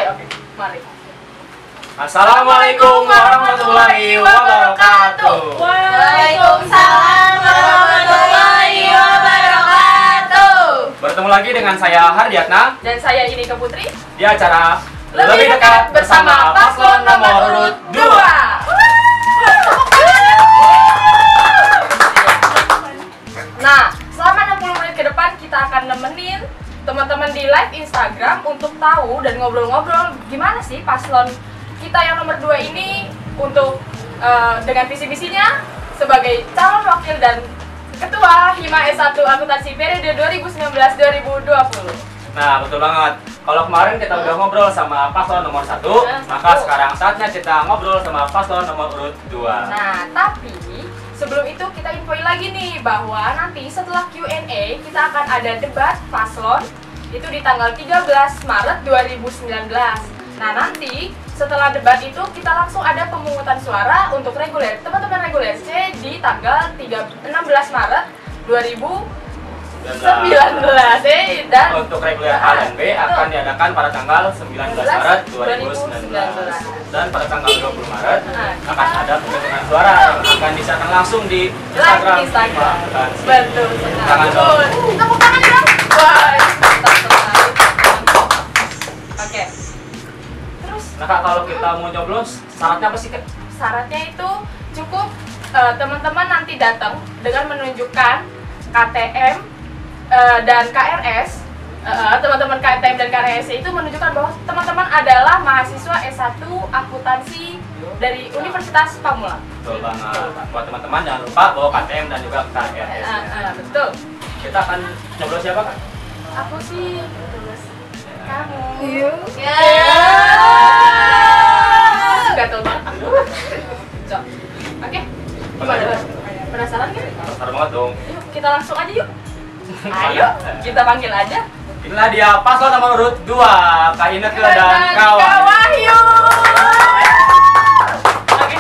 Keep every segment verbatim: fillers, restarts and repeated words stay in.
oke. Mari. Assalamualaikum warahmatullahi wabarakatuh. Waalaikumsalam warahmatullahi wabarakatuh. Bertemu lagi dengan saya Hardiatna Dan saya ini ke Putri di acara Lebih Dekat bersama Paslon nomor urut dua. Nah, selama enam puluh menit ke depan kita akan nemenin teman-teman di live Instagram untuk tahu dan ngobrol-ngobrol gimana sih paslon kita yang nomor dua ini untuk uh, dengan visi-misinya sebagai calon wakil dan ketua Hima S satu Akuntansi periode dua ribu sembilan belas dua ribu dua puluh. Nah, betul banget. Kalau kemarin kita udah ngobrol sama paslon nomor satu, maka sekarang saatnya kita ngobrol sama paslon nomor urut dua. Nah, tapi sebelum itu kita infoin lagi nih bahwa nanti setelah Q and A kita akan ada debat paslon itu di tanggal tiga belas Maret dua ribu sembilan belas. Nah, nanti setelah debat itu kita langsung ada pemungutan suara untuk reguler teman-teman reguler C di tanggal enam belas Maret dua ribu sembilan belas eh, dan untuk reguler A dan B akan diadakan pada tanggal sembilan belas Maret dua ribu sembilan belas dan pada tanggal dua puluh Maret akan ada pemungutan suara yang akan disiarkan langsung di Instagram. Instagram. Betul. Tangan dong. Tepuk tangan dong. Wah, mantap sekali. Oke. Terus Nah, Kak, kalau kita mau nyoblos, syaratnya apa sih, Kak? syaratnya itu cukup eh, teman-teman nanti datang dengan menunjukkan K T M eh, dan K R S. Eh, teman-teman K T M dan K R S itu menunjukkan bahwa teman-teman adalah mahasiswa S satu akuntansi dari Universitas Pamulang. Betul banget. Buat teman-teman jangan lupa bawa K T M dan juga K R S. Eh, eh, betul. Kita akan nyoblos siapa, Kak? Aku sih terus kamu. Ya. Gatel banget. Cok. Oke. Gimana? Penasaran kan? Penasaran banget dong. Yuk, kita langsung aja yuk. Ayo, kita panggil aja. Inilah dia paslon nomor urut dua, Kak Ineke dan Kak kawan. Wahyu. Oke.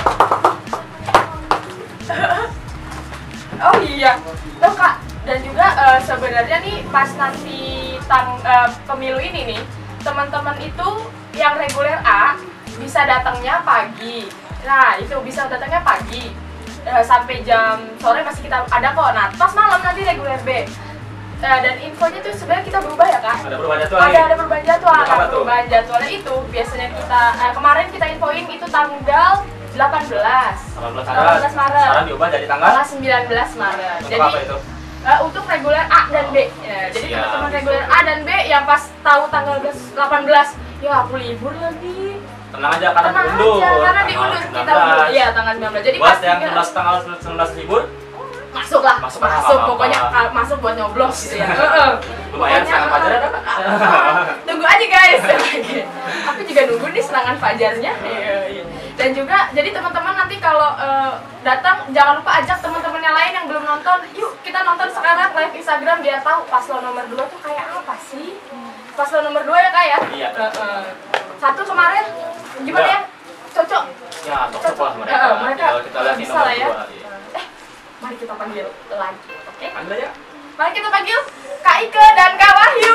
Oh iya. Tuh Kak, dan juga eh, sebenarnya nih pas nanti tang eh, pemilu ini nih, teman-teman itu yang reguler A bisa datangnya pagi. Nah, itu bisa datangnya pagi. Eh, sampai jam sore masih kita ada kok. Nah, pas malam nanti reguler B. Uh, dan infonya tuh sebenarnya kita berubah ya Kak? Ada perubahan jadwal Ada, nih? ada perubahan jadwal. Apa Nah, tuh? perubahan jadwalnya itu biasanya kita, uh, kemarin kita infoin itu tanggal delapan belas delapan belas delapan belas Maret. Sekarang diubah jadi tanggal? Tanggal sembilan belas Maret. Untuk Jadi apa itu? uh, untuk reguler A dan B. Ya, jadi Siap. teman-teman reguler A dan B yang pas tahu tanggal delapan belas, ya aku libur lagi. Tenang aja karena Tenang diundur. aja, karena Tanggal diundur sembilan kita belas. undur. Iya, tanggal sembilan belas. Jadi Buat pas yang tiga- sembilan belas tanggal sembilan belas libur, masuk lah, Masuk masuk, lah, masuk apa-apa. pokoknya uh, masuk buat nyoblos gitu ya. Heeh. lumayan Pokoknya, serangan fajar ada, Kak? Tunggu aja guys. Aku juga nunggu nih serangan fajarnya. Iya, iya. Dan juga jadi teman-teman nanti kalau uh, datang jangan lupa ajak teman-teman yang lain yang belum nonton. Yuk kita nonton sekarang live Instagram biar tahu paslon nomor dua tuh kayak apa sih. Paslon nomor dua ya Kak ya? Iya. Heeh. Satu kemarin gimana ya? Cocok. Ya, cocok lah mereka. Heeh, mereka Tinggal kita lihat bisa nomor lah ya. dua. Iya. Mari kita panggil lagi. Oke? Panggil aja. Mari kita panggil Kak Ike dan Kak Wahyu.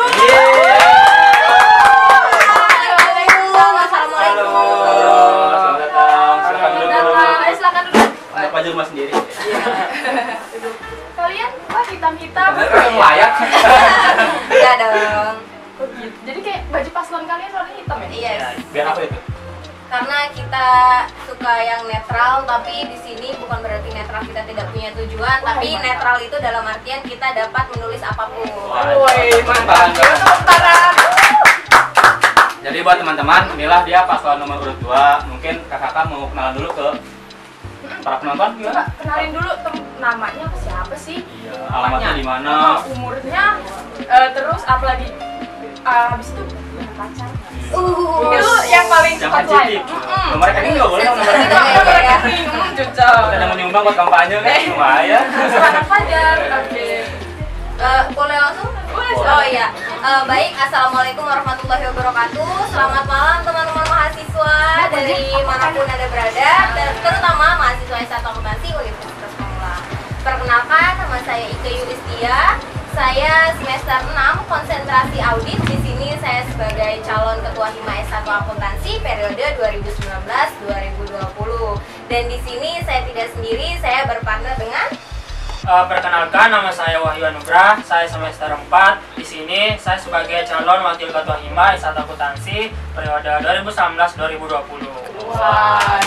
Waalaikumsalam. Assalamualaikum. Halo, selamat datang. Silakan duduk dulu. Ayo silakan duduk. Untuk aja rumah sendiri. Duduk. Kalian wah hitam-hitam. Layak. Iya dong. Kok gitu? Jadi kayak baju paslon kalian warnanya hitam ya? Iya. Biar apa itu? Karena kita suka yang netral, tapi di sini bukan berarti netral kita tidak punya tujuan, tapi netral itu dalam artian kita dapat menulis apapun. Wah, Woi, tepuk mantap. tangan, Kak. Tepuk tangan. Jadi buat teman-teman, inilah dia paslon nomor urut dua. Mungkin kakak mau kenalan dulu ke para penonton Coba gimana? kenalin dulu tem- namanya siapa sih? Iya, alamatnya di mana? Oh, umurnya, eh, terus apalagi uh, habis itu punya pacar. Uh. Itu yang paling Yang cepat sensitif. lah. Nomor rekening nggak boleh, nomor rekening. Nomor rekening, hmm, cocok. Kita mau nyumbang buat kampanye kan? Lumayan. Serangan fajar, oke. Eh, boleh langsung? Boleh, Oh iya. Eh, baik, assalamualaikum warahmatullahi wabarakatuh. Selamat malam teman-teman mahasiswa dari manapun anda berada, dan terutama mahasiswa S satu Akuntansi Universitas Pamulang. Perkenalkan, nama saya Ike Yulistia. Saya semester enam konsentrasi audit. Di sini saya sebagai calon ketua Hima S satu Akuntansi periode dua ribu sembilan belas dua ribu dua puluh. Dan di sini saya tidak sendiri, saya berpartner dengan Uh, perkenalkan, nama saya Wahyu Anugrah, saya semester empat. Di sini saya sebagai calon wakil ketua Hima S satu Akuntansi periode dua ribu sembilan belas dua ribu dua puluh. Wah.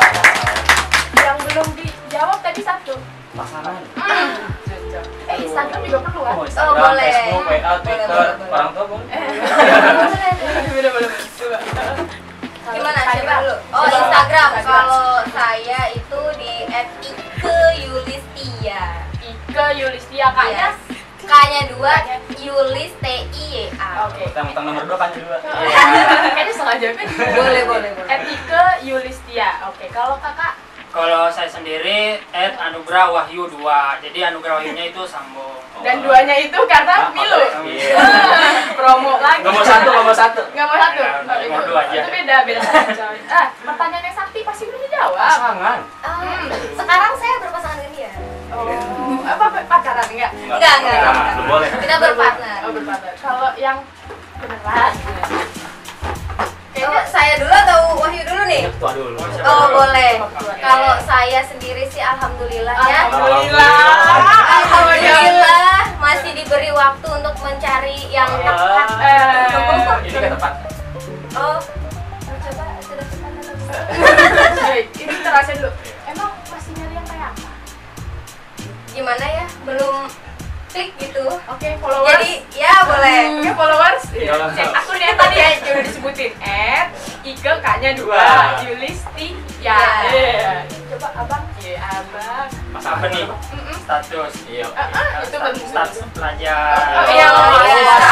Yang belum dijawab tadi satu. Pasangan. Hmm. Eh, Instagram juga perlu kan? Oh, Instagram, Oh, boleh. Facebook, W A, Boleh, Twitter, boleh, boleh. orang tua boleh. Boleh, boleh. Coba. gimana Instagram. siapa dulu? Oh, Coba. Instagram. Instagram. Kalau saya itu di et ike yulistia. Ike Yulistia kayaknya. Yes. K-nya dua, Yulis T I Y A. Oke. Utang-utang nomor dua kan dua. Kayaknya sengaja kan? Boleh, boleh, boleh. Ike Yulistia. Oke, kalau kakak Kalau saya sendiri et Anugrah Wahyu dua. Jadi Anugrah Wahyunya itu sambung. dan duanya itu karena Milu. Iya. Promo lagi. Nomor satu, nomor satu. Nggak mau satu. Ya, Oh, nomor itu, dua aja. itu beda, beda sama coy. Ah, pertanyaannya Sakti pasti belum dijawab. Pasangan. Ah, sekarang saya berpasangan dengan dia. Oh, apa pacaran enggak? Enggak, enggak, enggak. Belum boleh. Kita berpartner. Oh, berpartner. Kalau yang beneran. Oh, Kayaknya saya dulu atau Wahyu dulu nih? Tua dulu. Oh, boleh. Boleh. Kalau saya sendiri sih alhamdulillah ya. Alhamdulillah. Alhamdulillah masih diberi waktu untuk mencari yang tepat. Eh, Ini kan tepat. Oh, coba sudah tepat atau belum? Baik, ini terasa dulu. Emang masih nyari yang kayak apa? Gimana ya? Belum klik gitu. Oke, followers. Jadi ya boleh. Oke, followers. Iya. Cek akunnya yang tadi ya, yang udah disebutin. At Ike K-nya dua, Wah. Yulisti. Ya. Ya. Iya. Coba abang. Iya, abang. Mas apa nih? Mm-mm. Status. Iya. Ah, ah, itu penting. Status Oh, pelajar. iya, Oh, oh, iya. iya.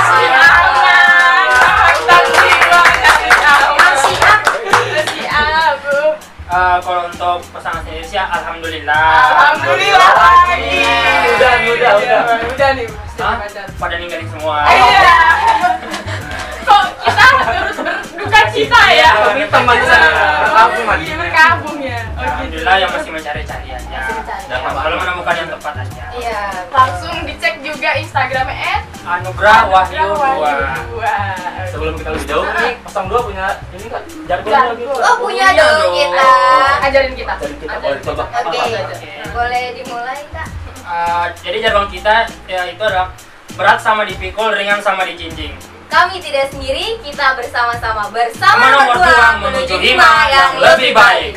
Kita jiwa dari awal. Masih up. Masih up. Eh, kalau untuk pasangan sendiri sih alhamdulillah. Alhamdulillah lagi. Udah, udah, udah. Udah nih. Hah? Pacar. Pada ninggalin semua. Iya. Kok kita terus berduka cita ya? Ini teman sana. Berkabung, Man. Iya, berkabung ya. Oh, gitu. Alhamdulillah yang masih mencari-cari aja. Dan Kalau menemukan yang tepat aja. Iya. Langsung dicek juga Instagramnya at Anugrah Wahyu dua. dua. Sebelum kita lebih jauh, Ah. pasang dua punya ini kan jargon Jargon. gitu. Oh, punya Punya dong dong. kita. Ajarin kita. Jadi kita Ajarin. boleh coba. Oke. Apa aja? Boleh dimulai, Kak? Eh, jadi jargon kita ya itu adalah berat sama dipikul, ringan sama dijinjing. Kami tidak sendiri, kita bersama-sama bersama Sama nomor berdua dua menuju Hima yang lebih baik.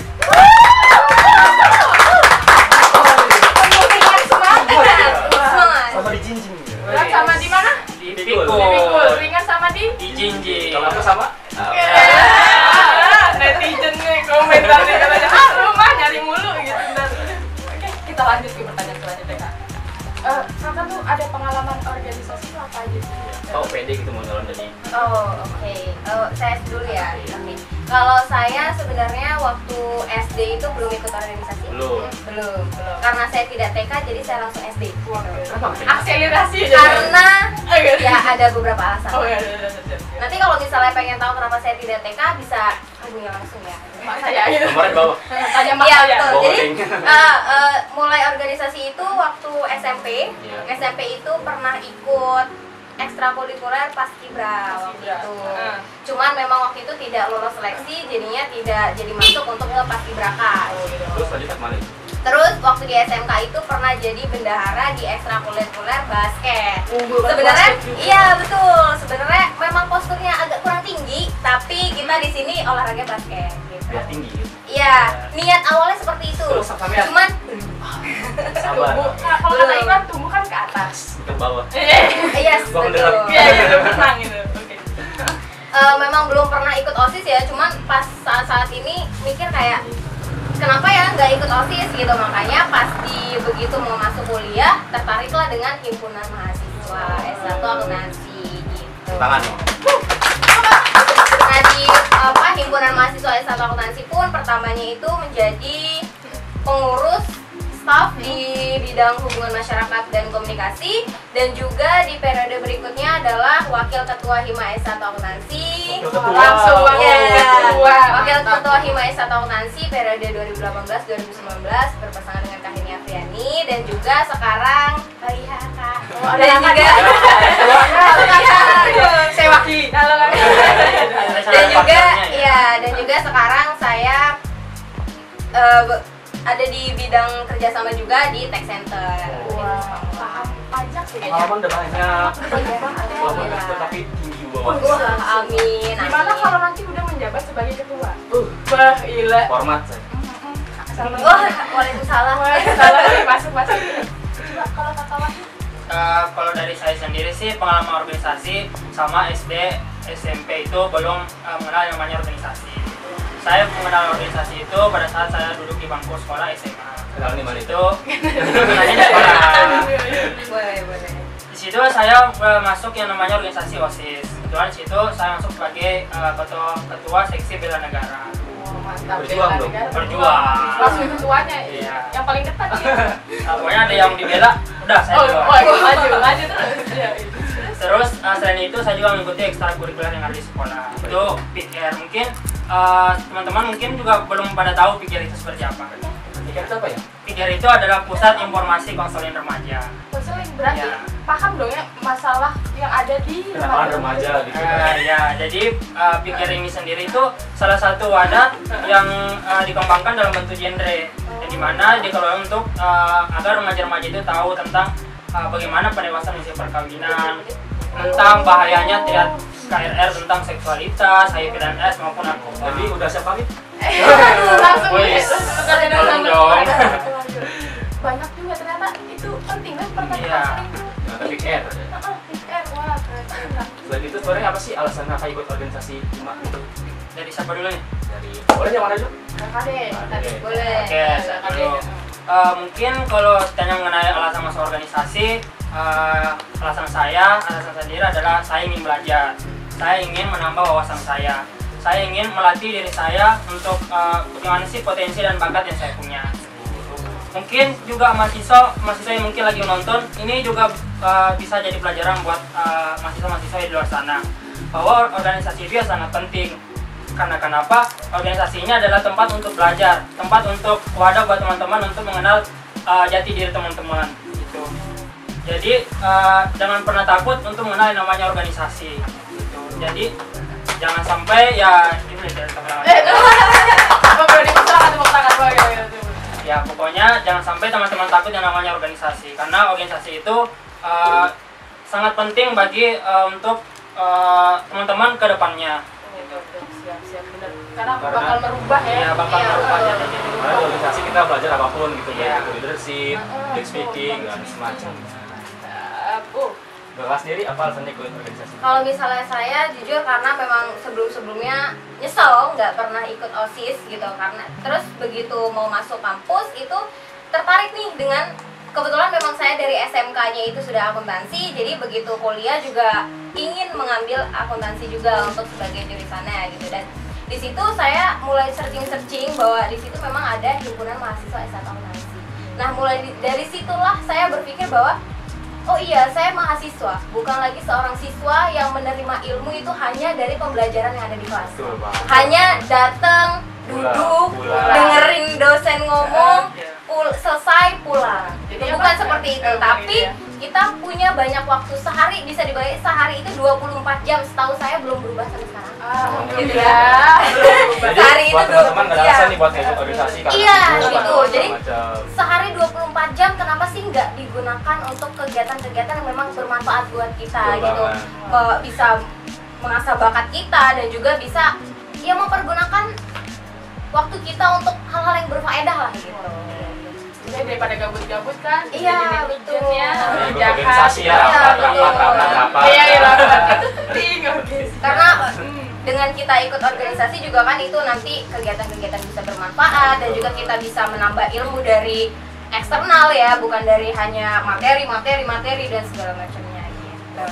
Penuh semangat. Semangat. Sama dijinjing. Berat sama di mana? Dipikul, Dipikul. Ringan sama di? dijinjing. Kalau aku sama? Ah, netizen nih komentar nih katanya, ah rumah nyari mulu gitu. Benar. Oke, kita lanjut ke pertanyaan selanjutnya kak. Eh, kakak tuh ada pengalaman organisasi tuh apa aja sih? Oh, pede gitu mau nyalon jadi. Oh, oke. Oh, saya dulu ya. Oke. Kalau saya sebenarnya waktu S D itu belum ikut organisasi. Belum. Belum. Belum. Karena saya tidak T K, jadi saya langsung S D. Akselerasi aja. Karena Oke. ya ada beberapa alasan. Oh ya, ya, ya, ya. Nanti kalau misalnya pengen tahu kenapa saya tidak T K, bisa hubungi langsung ya. Mak saya gitu. Nomornya di bawah. Tanya mak Iya, saya. betul. Bawa Jadi link. eh, eh, mulai organisasi itu waktu S M P. Iya. S M P itu pernah ikut ekstrakurikuler paskibra waktu Paskibra. itu. Ah. Cuman memang waktu itu tidak lolos seleksi, jadinya tidak jadi masuk untuk ke paskibraka. Terus lanjut kemana? Terus waktu di S M K itu pernah jadi bendahara di ekstrakurikuler basket. Unggul banget Sebenarnya basket juga. iya betul. Sebenarnya memang posturnya agak kurang tinggi, tapi kita di sini olahraga basket. Gitu. Biar tinggi gitu. Iya, niat awalnya seperti itu. Terus sampean? Cuman Sabar. Tumbuh. Nah, kalau kata Iwan tumbuh kan ke atas. Ke bawah. iya Bangun betul. dalam. Iya, gitu tenang gitu. Oke. Eh, memang belum pernah ikut OSIS ya, cuman pas saat-saat ini mikir kayak kenapa ya nggak ikut OSIS gitu, makanya pas di begitu mau masuk kuliah tertariklah dengan himpunan mahasiswa S satu akuntansi gitu. Tangan. Nah di apa himpunan mahasiswa S satu akuntansi pun pertamanya itu menjadi pengurus staf di bidang hubungan masyarakat dan komunikasi, dan juga di periode berikutnya adalah wakil ketua Hima S satu akuntansi. Wakil ketua. Langsung wakil Ya, ketua. wakil ketua Hima S satu akuntansi periode dua ribu delapan belas dua ribu sembilan belas berpasangan dengan Kak Heni Afriani, dan juga sekarang Kak Iha, Kak. Oh, dan juga saya Waki. Halo Kak. dan juga ya dan juga sekarang saya uh, ada di bidang kerjasama juga di tech center. Wah, paham pajak sih kayaknya. Pengalaman udah banyak. Banyak banget ya. Walaupun expert tapi tinggi banget. Wah, amin. Gimana amin. kalau nanti udah menjabat sebagai ketua? Uh, Wah, gila. format saya. Assalamualaikum. Wah, waalaikumsalam. Waalaikumsalam. Masuk masuk. Coba kalau Kakak Wahyu. Uh, kalau dari saya sendiri sih pengalaman organisasi sama S D, S M P itu belum uh, mengenal yang namanya organisasi. Saya mengenal organisasi itu pada saat saya duduk di bangku sekolah S M A. Kenal nih mana itu? Itu kenalnya di sekolah. Boleh, boleh. Di situ saya uh, masuk yang namanya organisasi OSIS. Kebetulan di situ saya masuk sebagai uh, ketua ketua seksi bela negara. Oh, mantap. Berjuang Bela dong. negara. Berjuang. Langsung ketuanya. Iya. Yang paling dekat nih. Nah, pokoknya ada yang dibela, udah saya Oh, duluan. oh, maju, maju terus. Iya. Terus uh, selain itu saya juga mengikuti ekstrakurikuler yang ada di sekolah. Itu P I K R. Mungkin uh, teman-teman mungkin juga belum pada tahu P I K R itu seperti apa. Tiket apa ya? P I K R itu adalah Pusat Informasi Konseling Remaja. Konseling berarti Ya. paham dong ya masalah yang ada di Kenalan remaja gitu. Uh, ya, jadi uh, P I K R ini sendiri itu salah satu wadah yang uh, dikembangkan dalam bentuk genre, yang dimana dikelola untuk uh, agar remaja-remaja itu tahu tentang uh, bagaimana pendewasaan usia perkawinan, tentang bahayanya triad K R R tentang seksualitas, H I V dan AIDS maupun narkoba. Jadi udah siap pamit? langsung Wes, nih tolong dong. banyak juga ternyata itu penting kan pertanyaan Iya. konseling itu. Nah, tapi care. Heeh, P I K R, wah keren banget. Selain itu sebenarnya apa sih alasan kakak ikut organisasi I M A itu? Dari siapa dulu nih? Dari boleh yang mana dulu? Kakak deh, tadi Oke. Boleh. Oke, saya dulu. Uh, mungkin kalau tanya mengenai alasan masuk organisasi, uh, alasan saya, alasan saya sendiri adalah saya ingin belajar. Saya ingin menambah wawasan saya. Saya ingin melatih diri saya untuk uh, bagaimana sih potensi dan bakat yang saya punya. Mungkin juga mahasiswa, mahasiswa yang mungkin lagi menonton, ini juga uh, bisa jadi pelajaran buat uh, mahasiswa-mahasiswa di luar sana. Bahwa organisasi itu ya sangat penting. Karena kenapa? Organisasinya adalah tempat untuk belajar, tempat untuk wadah buat teman-teman untuk mengenal uh, jati diri teman-teman. Gitu. Jadi uh, jangan pernah takut untuk mengenal yang namanya organisasi. Gitu. Jadi jangan sampai ya ini dari teman-teman. Eh, apa boleh dipersilakan tepuk tangan Pak? Ya, ya, ya. Ya pokoknya jangan sampai teman-teman takut yang namanya organisasi, karena organisasi itu uh, sangat penting bagi uh, untuk uh, teman-teman ke depannya. Gitu. Siap, siap, benar. Karena Karena- bakal merubah ya. Ya bakal Iya, merubah betul. jadi Karena di organisasi kita belajar apapun gitu, Iya. baik itu leadership, Heeh, public betul, speaking, betul. dan semacamnya. Mantap. Oh, Kakak sendiri apa alasannya ikut organisasi? Kalau misalnya saya jujur karena memang sebelum-sebelumnya nyesel nggak pernah ikut OSIS gitu, karena terus begitu mau masuk kampus itu tertarik nih dengan, kebetulan memang saya dari S M K-nya itu sudah akuntansi, jadi begitu kuliah juga ingin mengambil akuntansi juga untuk sebagai jurusannya gitu. Dan di situ saya mulai searching-searching bahwa di situ memang ada himpunan mahasiswa S satu akuntansi. Nah, mulai di- dari situlah saya berpikir bahwa oh iya, saya mahasiswa, bukan lagi seorang siswa yang menerima ilmu itu hanya dari pembelajaran yang ada di kelas. Betul banget. Hanya datang, Pulang, duduk, pulang. dengerin dosen ngomong, Iya. pul- selesai pulang. Jadi Itu apa? bukan seperti itu, Eh, tapi gitu ya. kita punya banyak waktu, sehari bisa dibagi sehari itu dua puluh empat jam. Setahu saya belum berubah sampai sekarang. alhamdulillah. Jadi Sehari buat itu teman-teman nggak ada iya. alasan nih buat ikut organisasi karena Iya, sibuk, gitu. atau Jadi, macam. Sehari dua puluh empat jam kenapa sih nggak digunakan untuk kegiatan-kegiatan yang memang bermanfaat buat kita Betul gitu. banget. Eh, bisa mengasah bakat kita dan juga bisa ya mempergunakan waktu kita untuk hal-hal yang berfaedah lah gitu. Jadi daripada gabut-gabut kan. Iya, jadi betul. netizen ya, Nah, ikut jahat. organisasi ya, Iya, rapat, betul. rapat, rapat, rapat. Iya, iya, rapat. Itu penting, oke. Karena dengan kita ikut organisasi juga kan itu nanti kegiatan-kegiatan bisa bermanfaat dan juga kita bisa menambah ilmu dari eksternal ya, bukan dari hanya materi, materi, materi dan segala macamnya gitu.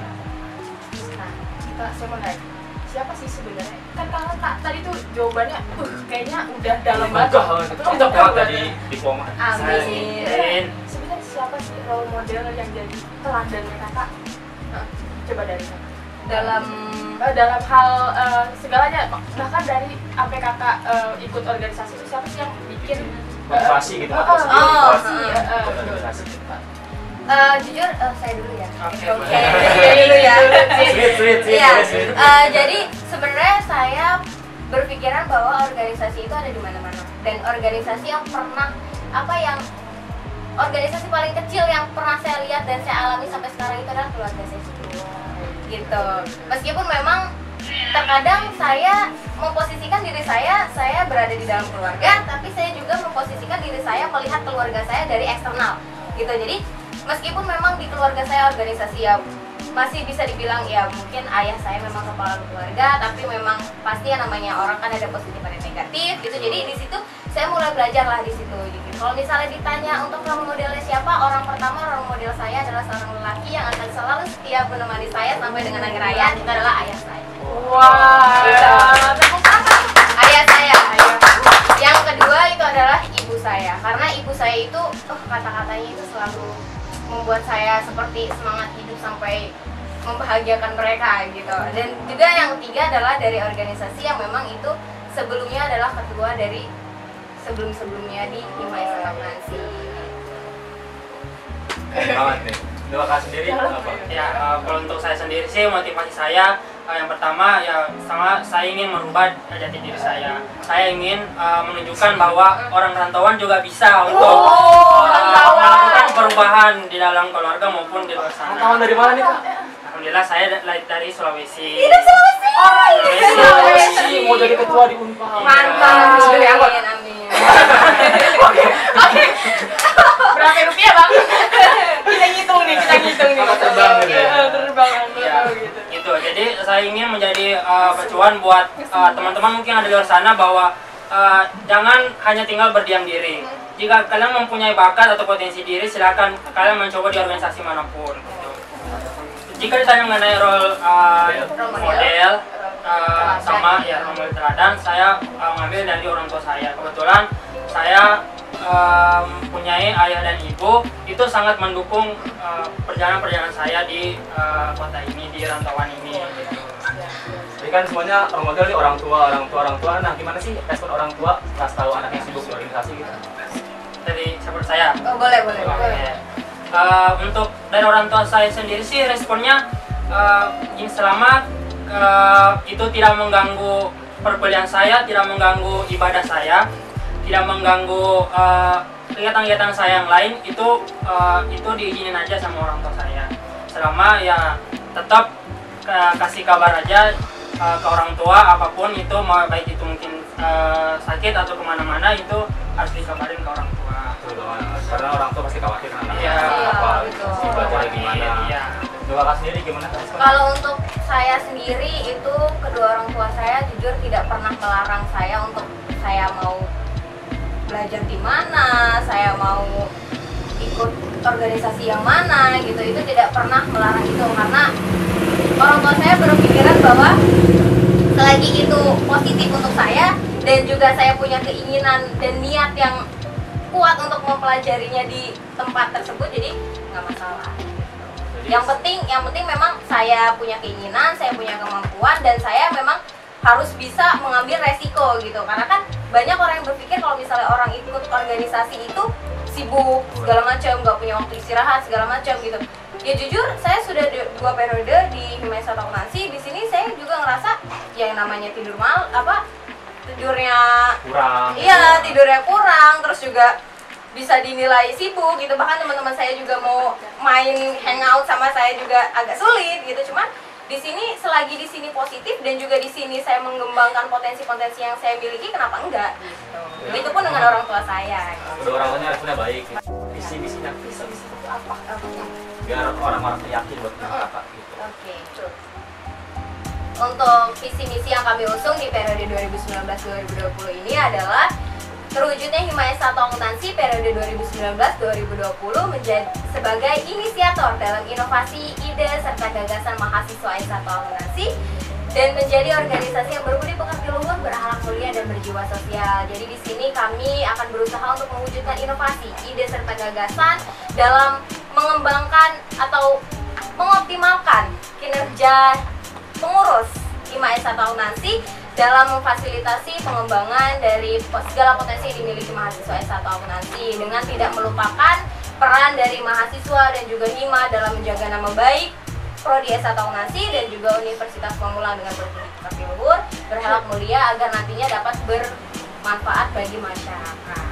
Nah, kita saya mau nanya, siapa sih sebenarnya? Kan kalau tak tadi tuh jawabannya, uh, kayaknya udah dalam banget. Enggak, itu Betul, untuk betul, kuat tadi betul. diploma. Amin. Amin. Sebenarnya siapa sih role model yang jadi teladannya kakak? Nah, coba dari kakak. Dalam Eh, dalam hal eh, segalanya, bahkan dari sampai kakak eh, ikut organisasi itu siapa sih yang bikin eh, Motivasi gitu, eh, motivasi eh, Oh, motivasi, oh, eh, eh, ikut organisasi. Uh, jujur, uh, saya dulu ya. Oke, Oke, boleh. saya dulu ya. Sweet, sweet, sweet, Iya. boleh, sweet. Uh, jadi sebenarnya saya berpikiran bahwa organisasi itu ada di mana-mana, dan organisasi yang pernah apa yang organisasi paling kecil yang pernah saya lihat dan saya alami sampai sekarang itu adalah keluarga saya sendiri. Gitu. Meskipun memang terkadang saya memposisikan diri saya, saya berada di dalam keluarga, tapi saya juga memposisikan diri saya melihat keluarga saya dari eksternal. Gitu. Jadi meskipun memang di keluarga saya organisasi ya masih bisa dibilang ya mungkin ayah saya memang kepala keluarga, tapi memang pasti yang namanya orang kan ada positif dan negatif gitu. Jadi di situ saya mulai belajar lah di situ. Gitu. Kalau misalnya ditanya untuk role modelnya siapa, orang pertama role model saya adalah seorang lelaki yang akan selalu setia menemani saya sampai dengan akhir hayat, itu adalah ayah saya. Wah, Gitu. tepuk tangan. Ayah saya. Yang kedua itu adalah ibu saya, karena ibu saya itu oh, kata-katanya itu selalu membuat saya seperti semangat hidup sampai membahagiakan mereka gitu. Dan juga yang ketiga adalah dari organisasi yang memang itu sebelumnya adalah ketua dari sebelum-sebelumnya di Himayasat Akuntansi. Banget nih. Terima kasih sendiri apa? Ya, uh, kalau untuk saya sendiri sih motivasi saya uh, yang pertama ya sama saya ingin merubah jati diri saya. Saya ingin uh, menunjukkan bahwa orang rantauan juga bisa untuk Oh, uh, rantauan. melakukan perubahan di dalam keluarga maupun di luar sana. Rantauan dari mana nih, Kak? Alhamdulillah saya dari, dari Sulawesi. Sulawesi. Sulawesi. Sulawesi. Mau jadi ketua di Unpad. Mantap. Sudah diangkut. Amin, amin. Oke, oke. Berapa rupiah bang? Kita ngitung nih, kita ngitung nih. Sama terbang gitu ya? Eh, terbang Ya, gitu. gitu. Jadi saya ingin menjadi uh, pacuan buat uh, teman-teman mungkin ada di luar sana bahwa uh, jangan hanya tinggal berdiam diri. Jika kalian mempunyai bakat atau potensi diri, silakan kalian mencoba di organisasi manapun. Gitu. Jika ditanya mengenai role uh, model uh, sama ya role model teladan, saya uh, mengambil dari orang tua saya. Kebetulan saya um, mempunyai ayah dan ibu itu sangat mendukung uh, perjalanan-perjalanan saya di uh, kota ini, di rantauan ini. Gitu. Jadi kan semuanya role model nih orang tua, orang tua, orang tua. Nah, gimana sih respon orang tua pas tahu anaknya sibuk di organisasi gitu? Dari seperti saya. Oh, boleh, boleh, Oke. boleh. Uh, untuk dari orang tua saya sendiri sih responnya uh, ini selama uh, itu tidak mengganggu perkuliahan saya, tidak mengganggu ibadah saya, tidak mengganggu uh, kegiatan-kegiatan saya yang lain, itu uh, itu diizinin aja sama orang tua saya. Selama ya tetap uh, kasih kabar aja uh, ke orang tua apapun itu, mau baik itu mungkin uh, sakit atau kemana-mana itu harus dikabarin ke orang tua. Betul banget. Karena orang tua pasti khawatir kan anaknya Iya, apa, betul. si belajarnya gimana. Iya. Coba Kak sendiri gimana? Kalau untuk saya sendiri itu kedua orang tua saya jujur tidak pernah melarang saya untuk saya mau belajar di mana, saya mau ikut organisasi yang mana gitu. Itu tidak pernah melarang itu karena orang tua saya berpikiran bahwa selagi itu positif untuk saya dan juga saya punya keinginan dan niat yang kuat untuk mempelajarinya di tempat tersebut, jadi nggak masalah. Yang penting, yang penting memang saya punya keinginan, saya punya kemampuan, dan saya memang harus bisa mengambil resiko gitu. Karena kan banyak orang yang berpikir kalau misalnya orang ikut organisasi itu sibuk segala macam, nggak punya waktu istirahat segala macam gitu. Ya jujur, saya sudah dua periode di Himayasat Akuntansi. Di sini saya juga ngerasa ya yang namanya tidur mal apa tidurnya Kurang. iya tidurnya kurang, terus juga bisa dinilai sibuk gitu. Bahkan teman-teman saya juga mau main hangout sama saya juga agak sulit gitu. Cuman di sini selagi di sini positif dan juga di sini saya mengembangkan potensi-potensi yang saya miliki, kenapa enggak gitu. Begitu pun dengan orang tua saya gitu. Kedua orang tuanya responnya baik. Gitu. Visi misinya visi misi itu apa? Oke. Biar orang-orang yakin buat kakak gitu. Oke. Untuk visi misi yang kami usung di periode dua ribu sembilan belas dua ribu dua puluh ini adalah terwujudnya Himayasat Akuntansi periode dua ribu sembilan belas dua ribu dua puluh menjadi sebagai inisiator dalam inovasi, ide, serta gagasan mahasiswa S satu Akuntansi dan menjadi organisasi yang berbudi pekerti luhur, berakhlak mulia, dan berjiwa sosial. Jadi di sini kami akan berusaha untuk mewujudkan inovasi, ide, serta gagasan dalam mengembangkan atau mengoptimalkan kinerja pengurus Himayasat Akuntansi dalam memfasilitasi pengembangan dari segala potensi yang dimiliki mahasiswa S satu Akuntansi dengan tidak melupakan peran dari mahasiswa dan juga Hima dalam menjaga nama baik Prodi S satu Akuntansi dan juga Universitas Pamulang dengan berprestasi luhur, berharap mulia agar nantinya dapat bermanfaat bagi masyarakat.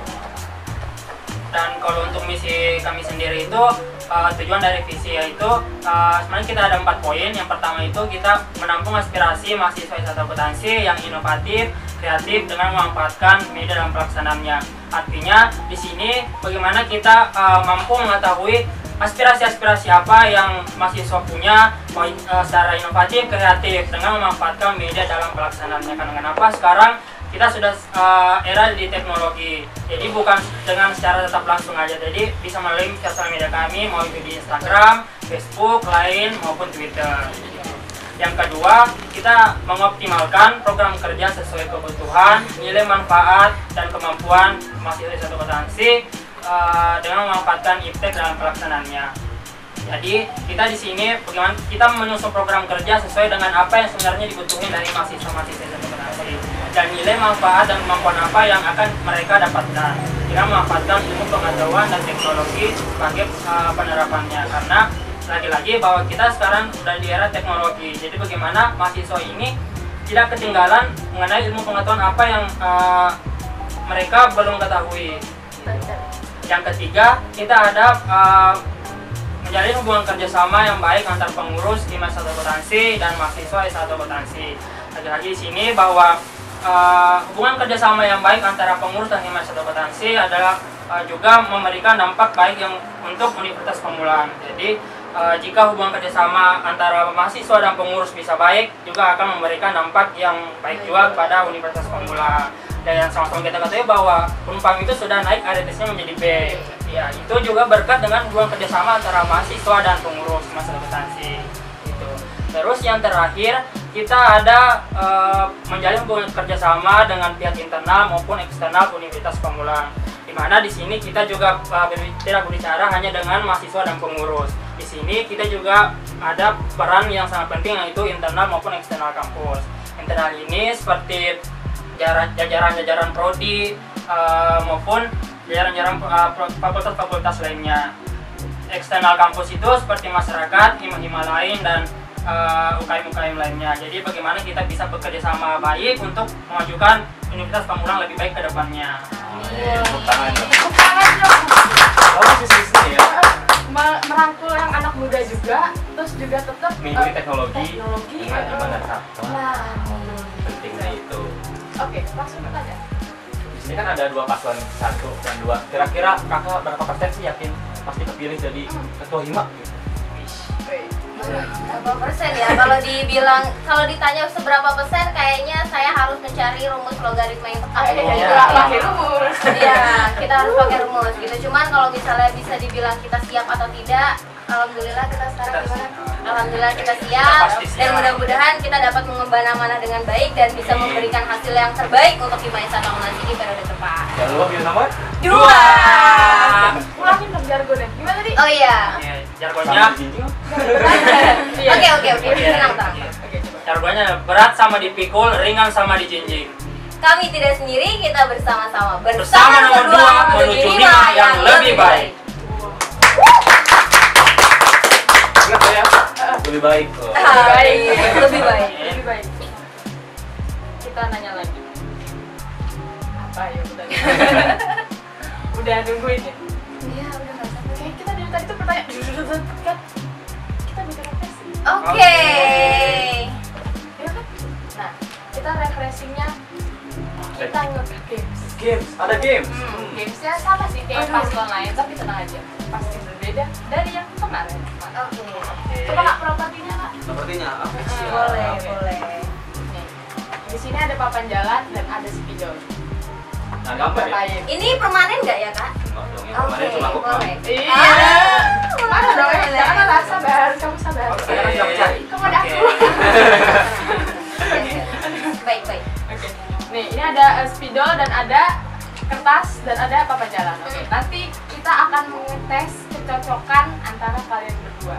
Dan kalau untuk misi kami sendiri itu uh, tujuan dari visi yaitu uh, sebenarnya kita ada empat poin. Yang pertama itu kita menampung aspirasi mahasiswa S satu Akuntansi yang inovatif, kreatif dengan memanfaatkan media dalam pelaksanaannya. Artinya di sini bagaimana kita uh, mampu mengetahui aspirasi-aspirasi apa yang mahasiswa punya uh, secara inovatif, kreatif dengan memanfaatkan media dalam pelaksanaannya. Karena kenapa sekarang kita sudah uh, era di teknologi, jadi bukan dengan secara tetap langsung aja, jadi bisa melalui sosial media kami, mau itu di Instagram, Facebook, Line maupun Twitter. Yang kedua, kita mengoptimalkan program kerja sesuai kebutuhan, nilai manfaat dan kemampuan mahasiswa S satu Akuntansi uh, dengan memanfaatkan iptek dalam pelaksanaannya. Jadi kita di sini bagaimana kita menyusun program kerja sesuai dengan apa yang sebenarnya dibutuhkan dari mahasiswa-mahasiswa S satu Akuntansi dan nilai manfaat dan kemampuan apa yang akan mereka dapatkan dengan memanfaatkan ilmu pengetahuan dan teknologi sebagai uh, penerapannya. Karena lagi-lagi bahwa kita sekarang sudah di era teknologi, jadi bagaimana mahasiswa ini tidak ketinggalan mengenai ilmu pengetahuan apa yang uh, mereka belum ketahui. Yang ketiga, kita ada uh, menjalin hubungan kerjasama yang baik antar pengurus Hima S satu Akuntansi dan mahasiswa S satu Akuntansi. Lagi-lagi di sini bahwa uh, hubungan kerjasama yang baik antara pengurus dan Hima S satu Akuntansi adalah uh, juga memberikan dampak baik yang untuk Universitas Pamulang. Jadi uh, jika hubungan kerjasama antara mahasiswa dan pengurus bisa baik, juga akan memberikan dampak yang baik juga kepada Universitas Pamulang. Dan yang sama-sama kita ketahui bahwa Unpam itu sudah naik A D T-nya menjadi B. Ya, itu juga berkat dengan hubungan kerjasama antara mahasiswa dan pengurus Hima S satu Akuntansi. Gitu. Terus yang terakhir, kita ada uh, menjalin hubungan kerjasama dengan pihak internal maupun eksternal Universitas Pamulang. Di mana di sini kita juga uh, tidak berbicara hanya dengan mahasiswa dan pengurus. Di sini kita juga ada peran yang sangat penting yaitu internal maupun eksternal kampus. Internal ini seperti jajaran-jajaran prodi uh, maupun jajaran-jajaran uh, fakultas-fakultas lainnya. Eksternal kampus itu seperti masyarakat, hima-hima lain dan uh, U K M-U K M lainnya. Jadi bagaimana kita bisa bekerja sama baik untuk memajukan Universitas Pamulang lebih baik ke depannya. Tepuk tangan dong. Tepuk tangan dong. Oh, sisi-sisi ya. Merangkul yang anak muda juga, terus juga tetap mengikuti uh, teknologi, teknologi dengan uh, gimana cara. Nah, Pentingnya itu. Oke, langsung bertanya. Di sini kan ada dua paslon, satu dan dua. Kira-kira kakak berapa persen sih yakin pasti kepilih jadi ketua Hima? Berapa persen ya? Kalau dibilang, kalau ditanya seberapa persen, kayaknya saya harus mencari rumus logaritma yang tepat. Iya, iya, iya, pakai rumus. Iya, kita harus pakai rumus gitu. Cuman kalau misalnya bisa dibilang kita siap atau tidak, alhamdulillah kita sekarang gimana? Alhamdulillah kita siap dan mudah-mudahan kita dapat mengemban amanah dengan baik dan bisa memberikan hasil yang terbaik untuk Hima S satu Akuntansi di periode depan. Jangan lupa pilih nomor Dua. Ulangin dong jargonnya. Gimana tadi? Oh iya. Oke, jargonnya Iya. Oke oke oke. Tenang tenang. Oke, coba. jargonnya berat sama dipikul, ringan sama dijinjing. Kami tidak sendiri, kita bersama-sama. Bersama nomor dua menuju Hima yang lebih baik. Ingat ya, lebih baik. Oh. Baik, lebih baik. Lebih baik. Kita nanya lagi. Apa ya udah? Udah nungguin ya? Iya, udah nggak sabar. Oke, kita dari tadi tuh pertanyaan kan kita bicara apa sih? Oke. Ya kan? Nah, kita refreshingnya kita nge games. Games, ada games. Hmm, gamesnya sama sih kayak Aduh. paslon lain, tapi tenang aja, pasti berbeda dari yang kemarin. Oke. Coba kak propertinya kak. Sepertinya apa sih? Boleh, Oke. boleh. Nih, di sini ada papan jalan dan ada spidol. Nah, gambar ya? Bermain. Ini permanen nggak ya kak? Enggak dong, yang Oke, kemarin cuma aku boleh. Iya. Ah, Mana dong? boleh. Jangan lah, sabar, kamu sabar. Oh, sekarang sudah mencari. Kamu ada aku. Baik, baik. Oke. Nih, ini ada uh, spidol dan ada kertas dan ada papan jalan. Oke. Nanti kita akan mengetes kecocokan antara kalian berdua.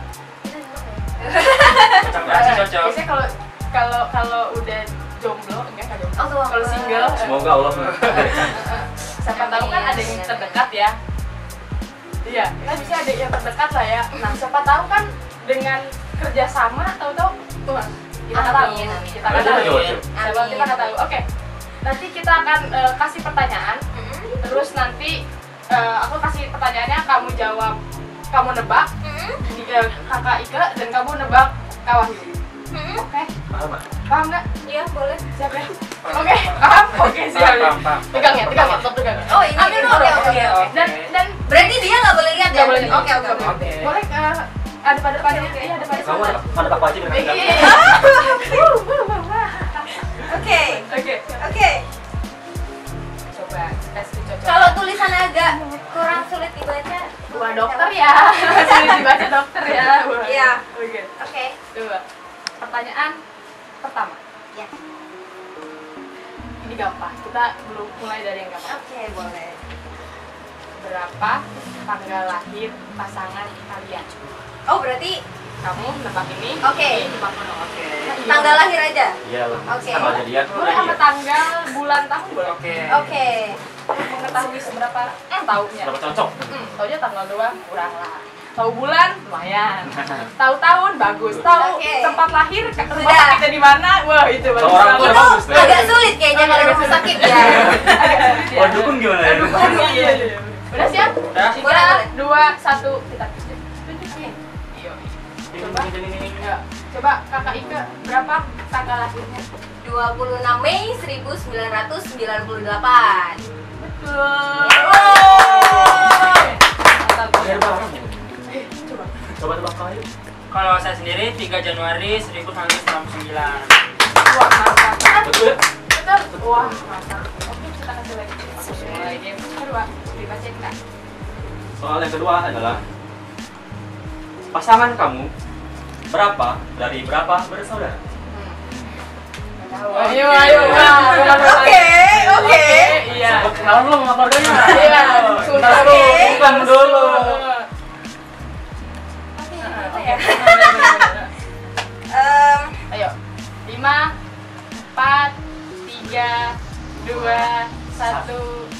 Cocok nggak sih, cocok? Biasanya kalau kalau kalau udah jomblo, enggak kan jomblo. Oh, tuh, Kalau apa? single, Semoga Allah siapa tahu kan ada yang terdekat ya. Iya, kita bisa adik yang terdekat lah ya. Nah, siapa tahu kan dengan kerjasama, tahu-tahu Tuhan kita nggak tahu, Amin, amin. kita nggak tahu. Amin. Siapa kita nggak tahu. Oke, nanti kita akan eh, kasih pertanyaan. Mm-mm. Terus nanti eh, aku kasih pertanyaannya, kamu jawab, kamu nebak, Mm-mm. di- eh, kakak Ike dan kamu nebak Kak Wahyu. Mm-mm. Oke, Paham nggak? paham nggak? Iya, boleh. Siap ya? Oke, paham? Oke, siap. Paham, paham. Pegang ya, pegang ya, tetap pegang. Oh, ini. Ambil dulu. Oke, oke, Oke, oke. Dan dan Berarti dia nggak boleh lihat ya? nggak boleh nih. Oke, oke, oke. Oke. Boleh eh, ada pada depannya? Iya, ada pada Kamu sana. ada ada apa aja dengan Iya, kita? iya, iya. Oke. Oke, Oke. coba tes cocok. Kalau tulisannya agak kurang sulit dibaca. Wah, dokter ya. Sulit dibaca dokter ya. Wah. Iya. Oke. Oke. Coba. Pertanyaan pertama. Ya. Ini gampang. Kita belum mulai dari yang gampang. Oke, boleh. Berapa tanggal lahir pasangan kalian? Oh, berarti Kamu nebak ini. Oke. ini nebak mana? Oke. tanggal lahir aja. Iya lah. Oke. Tanggal jadian. Boleh sama tanggal, bulan, tahun boleh. Oke. Oke. Mengetahui seberapa eh, tahunnya. Berapa cocok? Hmm, taunya tanggal dua kurang lah. Tahu bulan lumayan. Tahu tahun bagus. Tahu Oke. tempat lahir ke- rumah Sudah. sakitnya di mana? Wah, itu bagus. Seorang banget. tua. Itu bagus, deh. agak sulit kayaknya kalau rumah sakit ya. Agak sulit ya. Oh, dukun gimana ya? Aduh, aduh, iya, iya. Udah siap? Udah. Tiga, Boleh, boleh. dua, satu, kita tunjuk. Tunjukin. Iya. Coba. Ya, coba kakak Ike berapa tanggal lahirnya? dua puluh enam Mei seribu sembilan ratus sembilan puluh delapan. Betul. Mantap. Lahir bareng ya? Eh, coba. Coba tebak kali. Kalau saya sendiri tiga Januari seribu sembilan ratus enam puluh sembilan. Wah, mantap. Betul ya? Betul. Wah, mantap. Oke, kita kasih lagi. Oke, mulai game kedua. Dibacain Kak. Soal yang kedua adalah pasangan kamu berapa dari berapa bersaudara? Ayo, ayo, Oke, oke. Iya. Sebut kenalan dulu sama keluarganya. Iya. Bentar dulu, Oke. bukan dulu. Oke, apa ya? Bener-bener. Em, Ayo, lima, empat, tiga, dua, satu.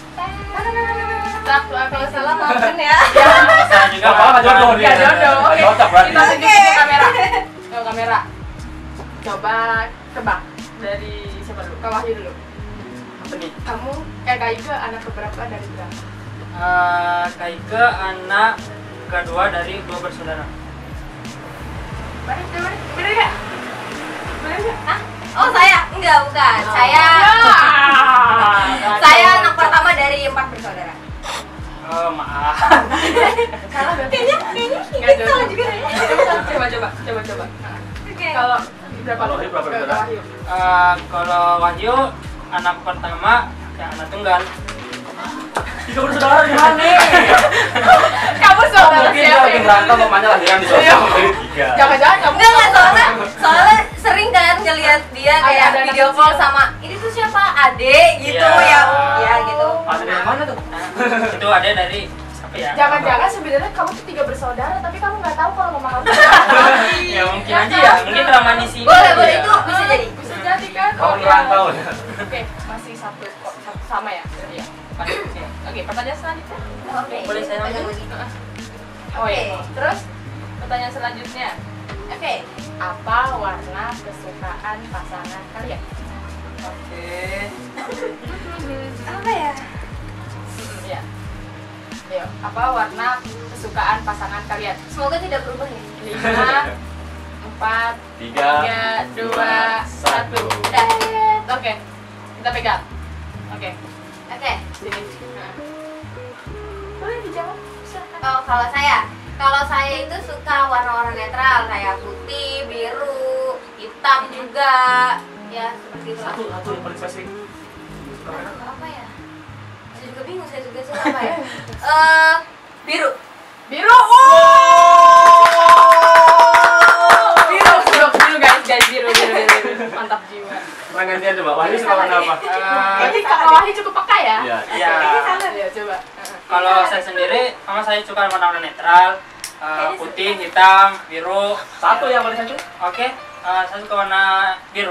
Satu Kalau salah maafin ya. Ya, Saya juga Gak apa-apa, jodoh dia. nggak jodoh. Oke, Cocok berarti. kita tunjukin Oke. ke kamera. Ke kamera. Coba tebak dari siapa dulu? Kak Wahyu dulu. apa nih? Kamu, eh Kak Ike anak keberapa dari berapa? Eh, Kaike anak kedua dari dua bersaudara. Bener, bener, bener nggak? Bener nggak? Hah? Oh, saya? Enggak, bukan. Saya Ah, saya anak pertama dari empat bersaudara. Oh, maaf. Salah berarti. Kayaknya kayaknya Nggak kita salah jodoh. juga ya. Coba, coba, coba, coba. Oke. Kalau berapa? Kalau Wahyu berapa Ke- bersaudara? Kak Wahyu. Eh, kalau Wahyu anak pertama yang anak tunggal. Tiga bersaudara gimana nih? Kamu saudara Mungkin dia siapa? lagi berantem mamanya lahiran di sosial media tiga. Jangan-jangan kamu Enggak, enggak, soalnya soalnya sering kan ngelihat dia Ada- kayak ada anak video call kecil. sama ini tuh siapa? Ade gitu Iya. ya. Ya gitu. Ada dari mana tuh? Nah, itu ada dari siapa ya? Jangan-jangan sebenarnya kamu tuh tiga bersaudara, tapi kamu nggak tahu kalau mama kamu. Ya mungkin aja ya, mungkin drama di sini. Boleh, aja boleh ya. itu bisa jadi. Bisa jadi kan? Kamu iya. merantau ya? Oke, masih satu kok, satu sama ya. Iya. Oke, Oke, pertanyaan selanjutnya. Oke. Boleh saya nanya? Pegang lagi. Oh iya. Oke. Terus pertanyaan selanjutnya, Oke. apa warna kesukaan pasangan kalian? Oke. Apa ya? Hmm, Iya. Ayo, apa warna kesukaan pasangan kalian? Semoga tidak berubah ya. Lima, empat, Tiga, tiga, dua, satu. Udah. Oke, kita pegang. Oke, Oke. sini. Nah. Boleh dijawab. Silakan. Oh, kalau saya, kalau saya itu suka warna-warna netral kayak putih, biru, hitam juga. Ya, seperti itu. satu, satu yang paling spesifik. Apa ya? Saya juga bingung, saya juga suka apa ya? Eh, biru. Biru. Oh! Biru, biru, biru guys, guys, biru, biru, biru, biru. Mantap jiwa. Sekarang gantian coba. Wahyu suka warna apa? Eh, Jadi kakak Wahyu cukup peka ya? Iya. Iya. Iya, coba. Kalau saya sendiri, sama saya suka warna-warna netral, eh, putih, hitam, biru. Satu yang paling satu. Oke, eh, saya suka warna biru.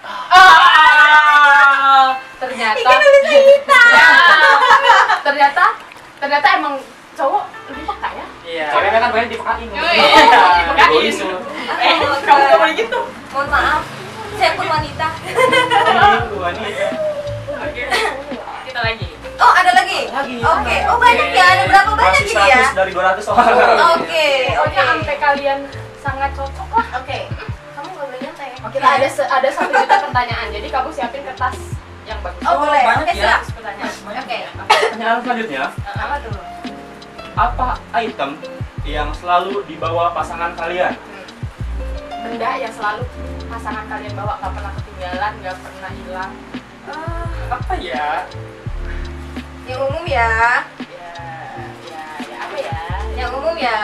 Ah, ternyata Ya, ternyata ternyata emang cowok lebih peka Iya. Ceweknya kan banyak dipekain. Oh, iya, dipekain. Egois lu. Eh, kamu nggak boleh gitu. Mohon maaf, saya pun wanita. Itu wanita. Oke. Kita lagi. Oh, ada lagi? Lagi. Oke, oh banyak ya, ada berapa banyak Masih gitu ya? seratus dari dua ratus orang. Oke, Pokoknya oke. sampai kalian sangat cocok lah. Oke, kamu nggak boleh nyantai ya? Kita ada se- ada satu juta pertanyaan. Jadi kamu siapin kertas yang bagus. Oh, boleh. banyak Oke, ya. siap. Seratus pertanyaan. Oke. Pertanyaan selanjutnya, Apa dulu? apa item yang selalu dibawa pasangan kalian? Benda yang selalu pasangan kalian bawa, nggak pernah ketinggalan, nggak pernah hilang. Ah, Apa ya? yang umum ya. Ya, ya, ya apa ya? Yang umum ya.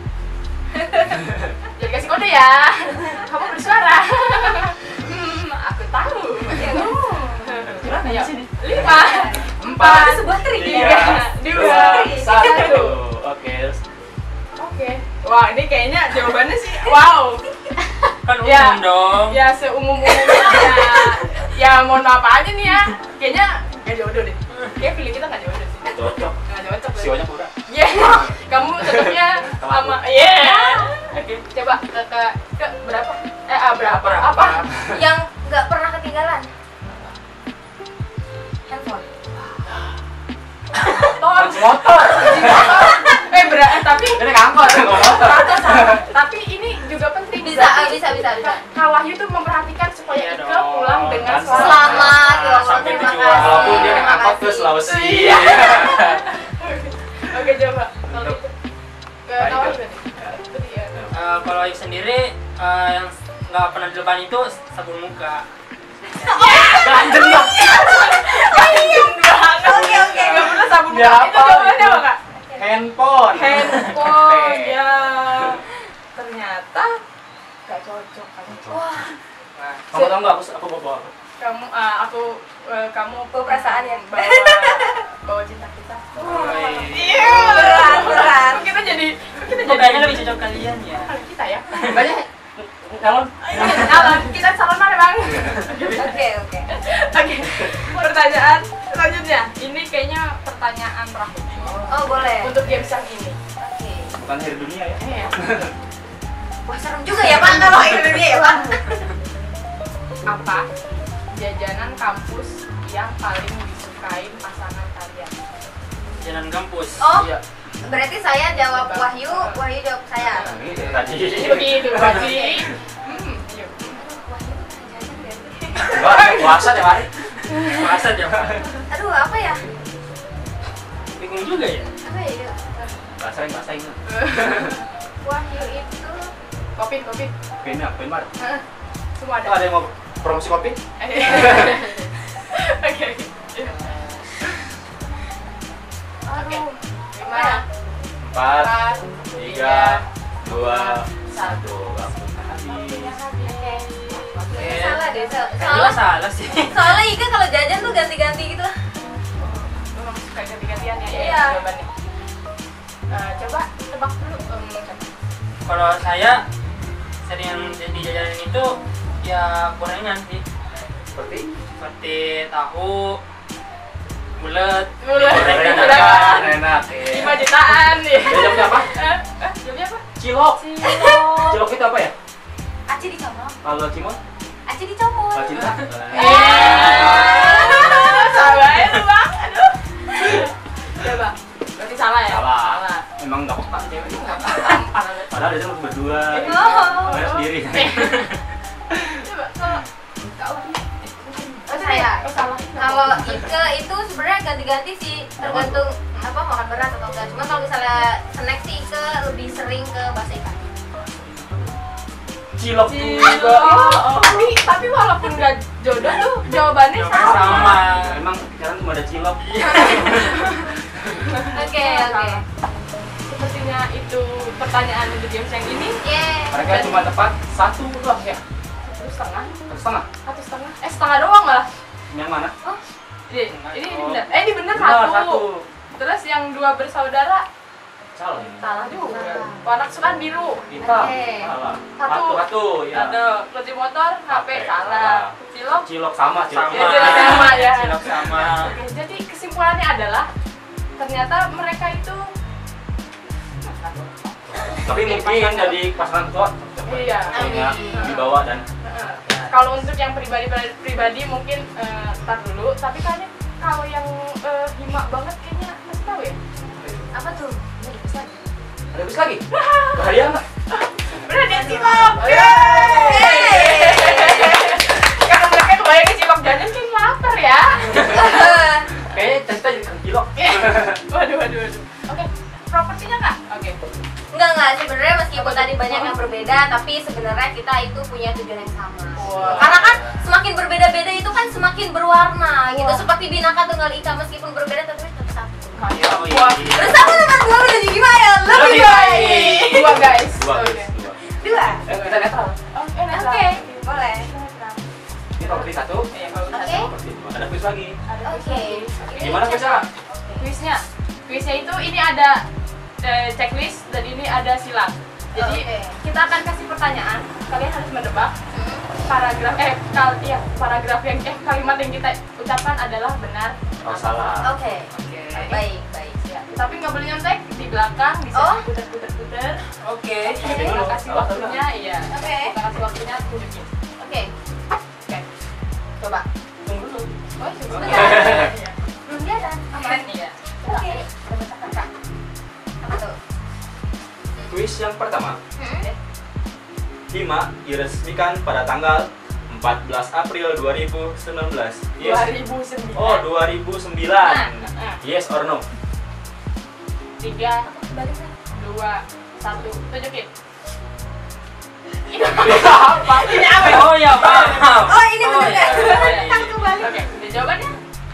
Jangan kasih kode ya. Kamu bersuara. Hmm, aku tahu. Yang umum. Ayo, lima, empat, Itu sebuah trik tiga, ya. dua, satu. Oke. Oke. Wah, ini kayaknya jawabannya sih wow. Kan umum Ya. dong. Ya seumum-umumnya ya. Ya mohon maaf aja nih ya. Kayaknya nggak jodoh deh. Kayak pilih kita nggak jodoh sih. Cocok. Nggak cocok. deh. Sionya kurang. Iya. Kamu cocoknya sama iya. Oke, coba ke, ke ke berapa? Eh, ah, berapa? Apa? Yang nggak pernah ketinggalan. Handphone. Motor. Kunci motor. Eh, berat eh, tapi Ini kantor, nggak motor. Atau salah. Tapi ini juga penting. Bisa, Berarti ah, bisa, bisa, bisa. Kak Wahyu tuh memperhatikan supaya Iya Ike dong. pulang dengan Kan selamat. Selamat, ya Allah, Sampai terima tujuan. kasih. Walaupun dia naik terima angkot ke kasih. Sulawesi. Iya. Oke, coba. Kalau Untuk- itu ke Baik, Kak Wahyu Kak. berarti. Berarti ya. Eh, kalau Ike sendiri eh, yang nggak pernah dilupain itu sabun muka. Ganjen lah. Oke, oke. Nggak pernah sabun Ya, muka. Itu apa jawabannya itu? apa, Kak? Handphone. Handphone Oke. ya. Ternyata gak cocok kan. Wah, Nah, Kamu tahu nggak aku aku bawa apa? Kamu ah, aku eh, kamu Bawa perasaan ya? bawa bawa cinta kita. Woi. Iya. Berat, berat. Kita jadi kita Kok jadi kayaknya lebih cocok kalian ya? Kalau kita ya. Banyak. Calon. Alam, kita salon mana, Bang? oke, oke. Oke. Pertanyaan selanjutnya. Ini kayaknya pertanyaan terakhir Oh, boleh. untuk games yang ini. Oke. Bukan hari dunia ya. Iya. Wah, serem juga ya, Pak, kalau ini dia ya, Pak. Apa jajanan kampus yang paling disukain pasangan kalian? Jalan kampus. Oh, Iya. berarti saya jawab Wahyu, Wahyu jawab saya. Nah, ini tadi. Begitu, berarti. Hmm, iya. Wahyu jajan gak sih? Wah, puasa tiap hari. Masa dia Pak? Aduh, apa ya? Bingung juga ya? Apa ya? Yuk? Basahin, basahin. Wahyu itu Kopi, kopi. Ini apa? Ini mana? Hah, semua Oh, ada. ada yang mau promosi kopi? Oke, oke. aduh. Gimana? Empat, Empat, tiga, dua, satu. Langsung Waktunya habis. habis. Oke. Salah deh, so- Kayaknya soalnya salah sih. soalnya Ika kalau jajan tuh ganti-ganti gitu lah. Lu memang suka ganti-gantian ya? Iya. Ya, jawabannya. Eh, coba tebak dulu. em, coba. Kalau saya sering yang di jajanan itu ya gorengan sih. Seperti Seperti tahu, bulat, Bulet. gorengan Bulet. akan. enak. lima jutaan ya. Jawabnya apa? Eh, eh, jawabnya apa? Cilok. Cilok. Cilok itu apa ya? Aci dicomot. Kalau cimol? Aci dicomot. Kalau cinta? Eh, salah ya lu, Bang. Aduh. Coba. Berarti salah ya? Salah. Salah. Emang nggak peka cewek. Nggak apa-apa. Padahal dia tuh berdua. Oh. Kamera sendiri. Coba, kalau kau Oh, saya. Oh, salah. Kalau Ike itu sebenarnya ganti-ganti sih, tergantung apa makan berat atau enggak. Cuma kalau misalnya snack sih Ike lebih sering ke bakso ikan. Cilok Cilok. juga. Tapi, tapi walaupun nggak jodoh tuh jawabannya Jawabannya sama. sama. Emang pikiran cuma ada cilok. Oke, oke. Sepertinya itu pertanyaan untuk games yang ini. Yeay. Mereka cuma tepat satu doang ya. Satu setengah, Satu setengah. satu setengah. Eh setengah doang malah. Yang mana? Oh, Ini, ini Oh. benar. Eh ini benar Benar, satu. satu. Terus yang dua bersaudara Salah. salah juga. Warna kesukaan biru. Hitam. Oke. Salah. Satu. Satu, satu. Ya. Ada kunci motor, H P H P, salah. salah. Cilok. Cilok sama. Cilok. Sama. Ya, cilok sama ya. Cilok sama. Oke, jadi kesimpulannya adalah ternyata mereka itu Tapi mungkin jadi pasangan ketua. Iya. Punya dibawa dan Heeh. Kalau untuk yang pribadi pribadi mungkin eh, tar dulu, tapi kayaknya kalau yang eh, hima banget kayaknya kasih tahu ya. Apa tuh? ada bis lagi. Bahaya nggak? Udah dia cilok. Karena mereka kebayangin cilok jajan kan lapar ya. Kayaknya cerita jadi kang cilok. Waduh, waduh, waduh. Oke, propertinya nggak? Oke. Enggak enggak sebenarnya meskipun tadi banyak yang berbeda tapi sebenarnya kita itu punya tujuan yang sama. Wow. Karena kan semakin berbeda-beda itu kan semakin berwarna gitu. Wow. Seperti Binaka Tunggal Ika meskipun berbeda tapi tetap satu. Kayak Oh, iya. buat Bersama dengan dua menjadi gimana? Lebih Lebih baik. dua guys. Dua Oke. guys, dua. Dua. Eh, kita netral. Oke, Oke, netral. boleh. Netral. Ini properti satu. Iya, kalau Oke. satu. Properti dua. Ada kuis lagi. Ada Oke. kuis. Gimana kuisnya? Kuisnya, kuisnya itu ini ada eh, checklist dan ini ada silang. Jadi Oke. kita akan kasih pertanyaan, kalian harus menebak Hmm. paragraf eh kal ya paragraf yang eh kalimat yang kita ucapkan adalah benar. Oh, salah. Oke. Oke. Baik, baik. Ya, tapi nggak boleh nyontek di belakang, bisa Oh. diputer-puter-puter. Oke. Kita kasih Salah, waktunya, iya. Oke. Kita kasih waktunya tunjukin. Oke. Oke. Coba. Tunggu dulu. Oh, Sebentar. Iya. Belum jalan. Aman. Iya. Oke. Kakak. Apa tuh? Kuis yang pertama. Hmm? Hima diresmikan pada tanggal empat belas April dua ribu sembilan belas. Yes. dua ribu sembilan. Oh, dua ribu sembilan. Nah, nah. Yes or no? Tiga, Balik lagi. dua, satu, tunjukin. Ini apa? Ini apa? Oh ya, paham. Oh, ini bener iya. kan? Tak kembali. Oke, ini jawabannya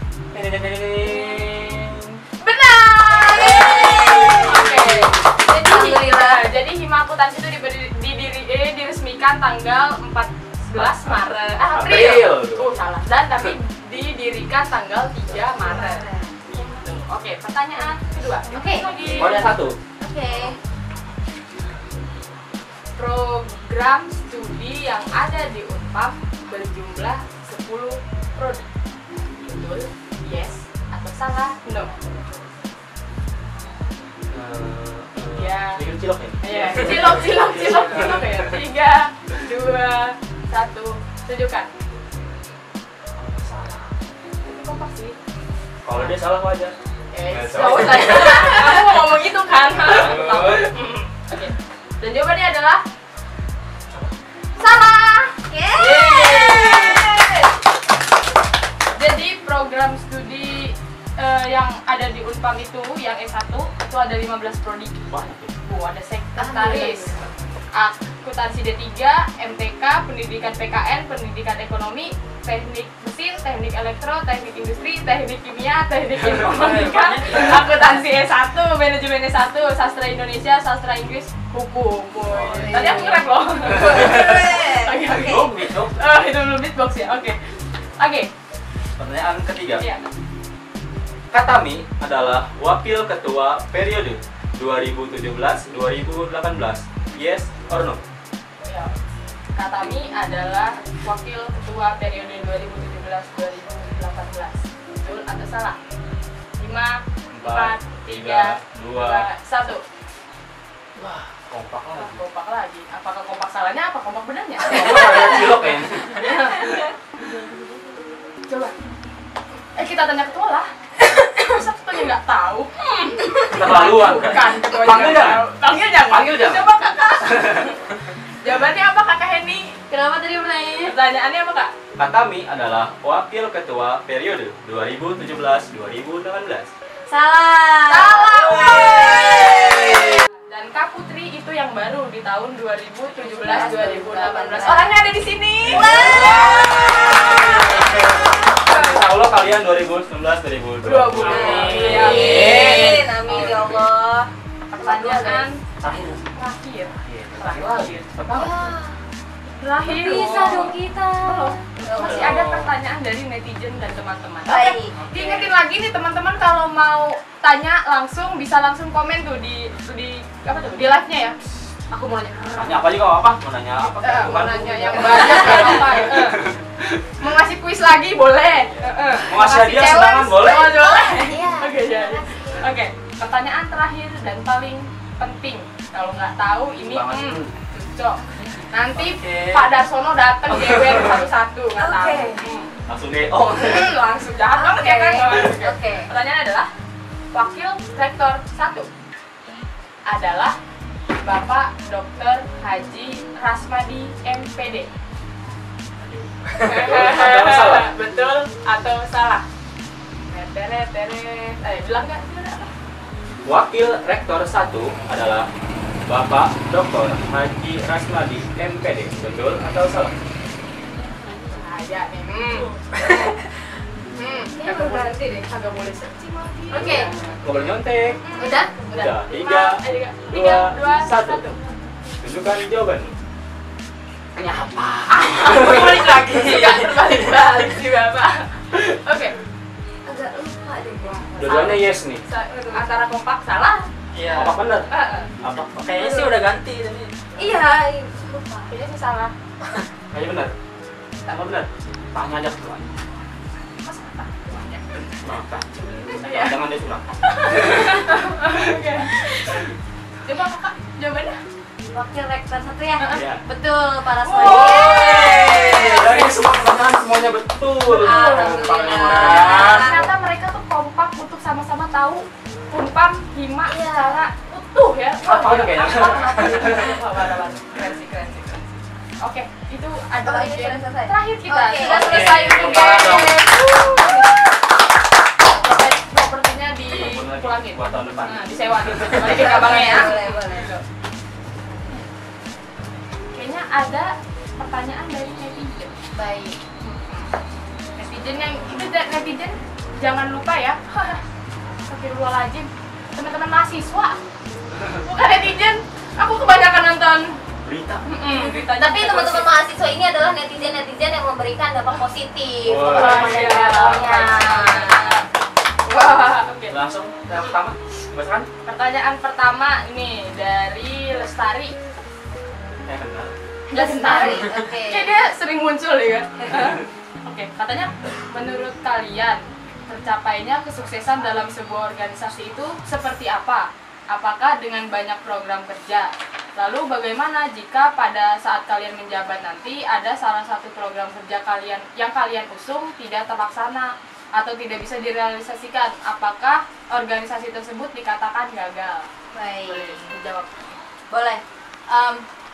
Ding. benar. Oke. Jadi, Alhamdulillah. nah, jadi Hima Akuntansi itu diberi, didiri, eh, diresmikan tanggal empat belas Maret. Ah, April. April. Oh, salah. Dan tapi didirikan tanggal tiga Maret. Gitu. Oke, pertanyaan kedua. Oke. Lagi. Oh, ada satu. Oke. Program studi yang ada di Unpam berjumlah sepuluh prodi. Betul? Yes atau salah? No. Iya. Bikin cilok ya? Iya, cilok, cilok, cilok, cilok ya. Tiga, dua, satu, tunjukkan. Itu kompak sih. Kalau dia salah wajar. Eh, Nggak tahu salah. tadi. Kamu mau ngomong gitu kan? Tahu. Mm. Oke. Dan jawabannya adalah salah. Yeay. Jadi program studi eh, yang ada di Unpam itu yang S satu itu ada lima belas prodi. Banyak ya? Oh, ada sekretaris, akuntansi D tiga, M T K, pendidikan P K N, pendidikan ekonomi, teknik mesin, teknik elektro, teknik industri, teknik kimia, teknik informatika, akuntansi S satu, manajemen S satu, sastra Indonesia, sastra Inggris, hukum. Boy. Tadi aku nge-rap loh. Oke, oke. Oh, gitu. Oh, itu belum beatbox ya. Oke. Oke. Pertanyaan ketiga. Iya. Katami adalah wakil ketua periode dua ribu tujuh belas sampai dua ribu delapan belas. Yes or no? Ya. Katami adalah wakil ketua periode dua ribu tujuh belas sampai dua ribu delapan belas. Betul atau salah? lima, empat, tiga, dua, satu. Wah, kompak Wah, lagi. kompak lagi. Apakah kompak salahnya? Apa kompak benarnya? Kompak ada cilok ya? Coba. Eh, kita tanya ketua lah. Masa ketuanya nggak tahu? Keterlaluan. Bukan, ketuanya Panggil nggak jangan. tahu. Panggil jangan. Panggil jangan. Coba kakak. Jawabannya apa kakak Henny? Kenapa tadi pertanyaannya? Pertanyaannya apa kak? Katami adalah wakil ketua periode dua ribu tujuh belas sampai dua ribu delapan belas. Salah. Salah, wey. Dan Kak Putri itu yang baru di tahun dua ribu tujuh belas dua ribu delapan belas. Orangnya ada di sini. Insya Allah kalian dua ribu sembilan belas dua ribu dua puluh. Amin. Amin. Amin ya Allah. Pertanyaan Terakhir. terakhir. Terakhir. Terakhir. Bisa dong kita. Belum. Masih ada pertanyaan dari netizen dan teman-teman. Baik. Oke, diingetin lagi nih teman-teman kalau mau tanya langsung bisa langsung komen tuh di di apa tuh di live-nya ya. Aku mau nanya. Nanya apa juga nggak apa? Mau nanya apa? Eh, mau Bukan. nanya yang banyak nggak apa-apa. Eh. Mau ngasih kuis lagi boleh. Eh, eh. Mau ngasih hadiah challenge, sembarangan boleh. oh, boleh. Iya. Oke, jadi. Oke, pertanyaan terakhir dan paling penting. Kalau nggak tahu ini Banget. hmm, cocok. Nanti Oke. Pak Darsono datang gewer satu-satu nggak tahu. Oke. Hmm. Langsung D O. Hmm, langsung jahat dong Oke. ya kan? Oke. Pertanyaan adalah Wakil Rektor satu adalah Bapak Doktor Haji Rasmadi M P D. Betul atau salah? Betul atau salah? Teret teret. Ayo bilang nggak? Bilang apa? Wakil Rektor satu adalah Bapak Doktor Haji Rasmadi M P D. Betul atau salah? Aja nih. Hmm. Hmm. Kayaknya Kagak boleh berganti deh. kagak boleh searching lagi. Oke. Nggak boleh nyontek. Udah? Udah. Tiga, Eh, tiga, dua, dua, satu. satu. Tunjukkan jawaban. Ini apa? Balik lagi. Suka terbalik-balik sih Bapak. Oke. Agak lupa deh gua. Dua-duanya yes nih. Sa- Antara kompak salah. Iya. Apa benar? Eh, eh. Apa? Kayaknya sih udah ganti tadi. Iya, lupa. Kayaknya sih salah. Kayaknya benar. Apa benar? Tanya aja ke tuan. Masa tak? Maaf, Iya. jangan dia curang. Oke. Coba Kakak jawabannya. Wakil Rektor satu ya? Iya. Betul, para Wow. semuanya. Dari semua pertanyaan semuanya betul. Alhamdulillah. Ternyata mereka tuh kompak untuk sama-sama tahu Unpam Hima Iya. secara utuh ya. Apa udah kayaknya? Keren sih, keren sih, keren sih. Oke, itu adalah Oh, ini game sudah selesai? terakhir kita. Oke. Sudah Oke. selesai untuk Tepuk tangan dong. game. Propertinya dipulangin. Buat tahun depan. Nah, disewa gitu. Balikin abangnya ya. Boleh, boleh. Kayaknya ada pertanyaan dari netizen. Baik. Netizen yang itu netizen jangan lupa ya. Astagfirullahaladzim. Teman-teman mahasiswa. Bukan netizen. Aku kebanyakan nonton Berita. mm-mm, beritanya Tapi pakai teman-teman gosip. mahasiswa ini adalah netizen-netizen yang memberikan dampak positif Wah. kepada Wah, iya. moderatornya. Wah, oke. Langsung yang pertama, bacakan. Pertanyaan pertama ini dari Lestari. Eh, benar. Lestari. Oke. Kayak dia sering muncul ya kan? Oke, katanya menurut kalian tercapainya kesuksesan dalam sebuah organisasi itu seperti apa? Apakah dengan banyak program kerja? Lalu bagaimana jika pada saat kalian menjabat nanti ada salah satu program kerja kalian yang kalian usung tidak terlaksana atau tidak bisa direalisasikan? Apakah organisasi tersebut dikatakan gagal? Baik. Boleh dijawab. Boleh. Em,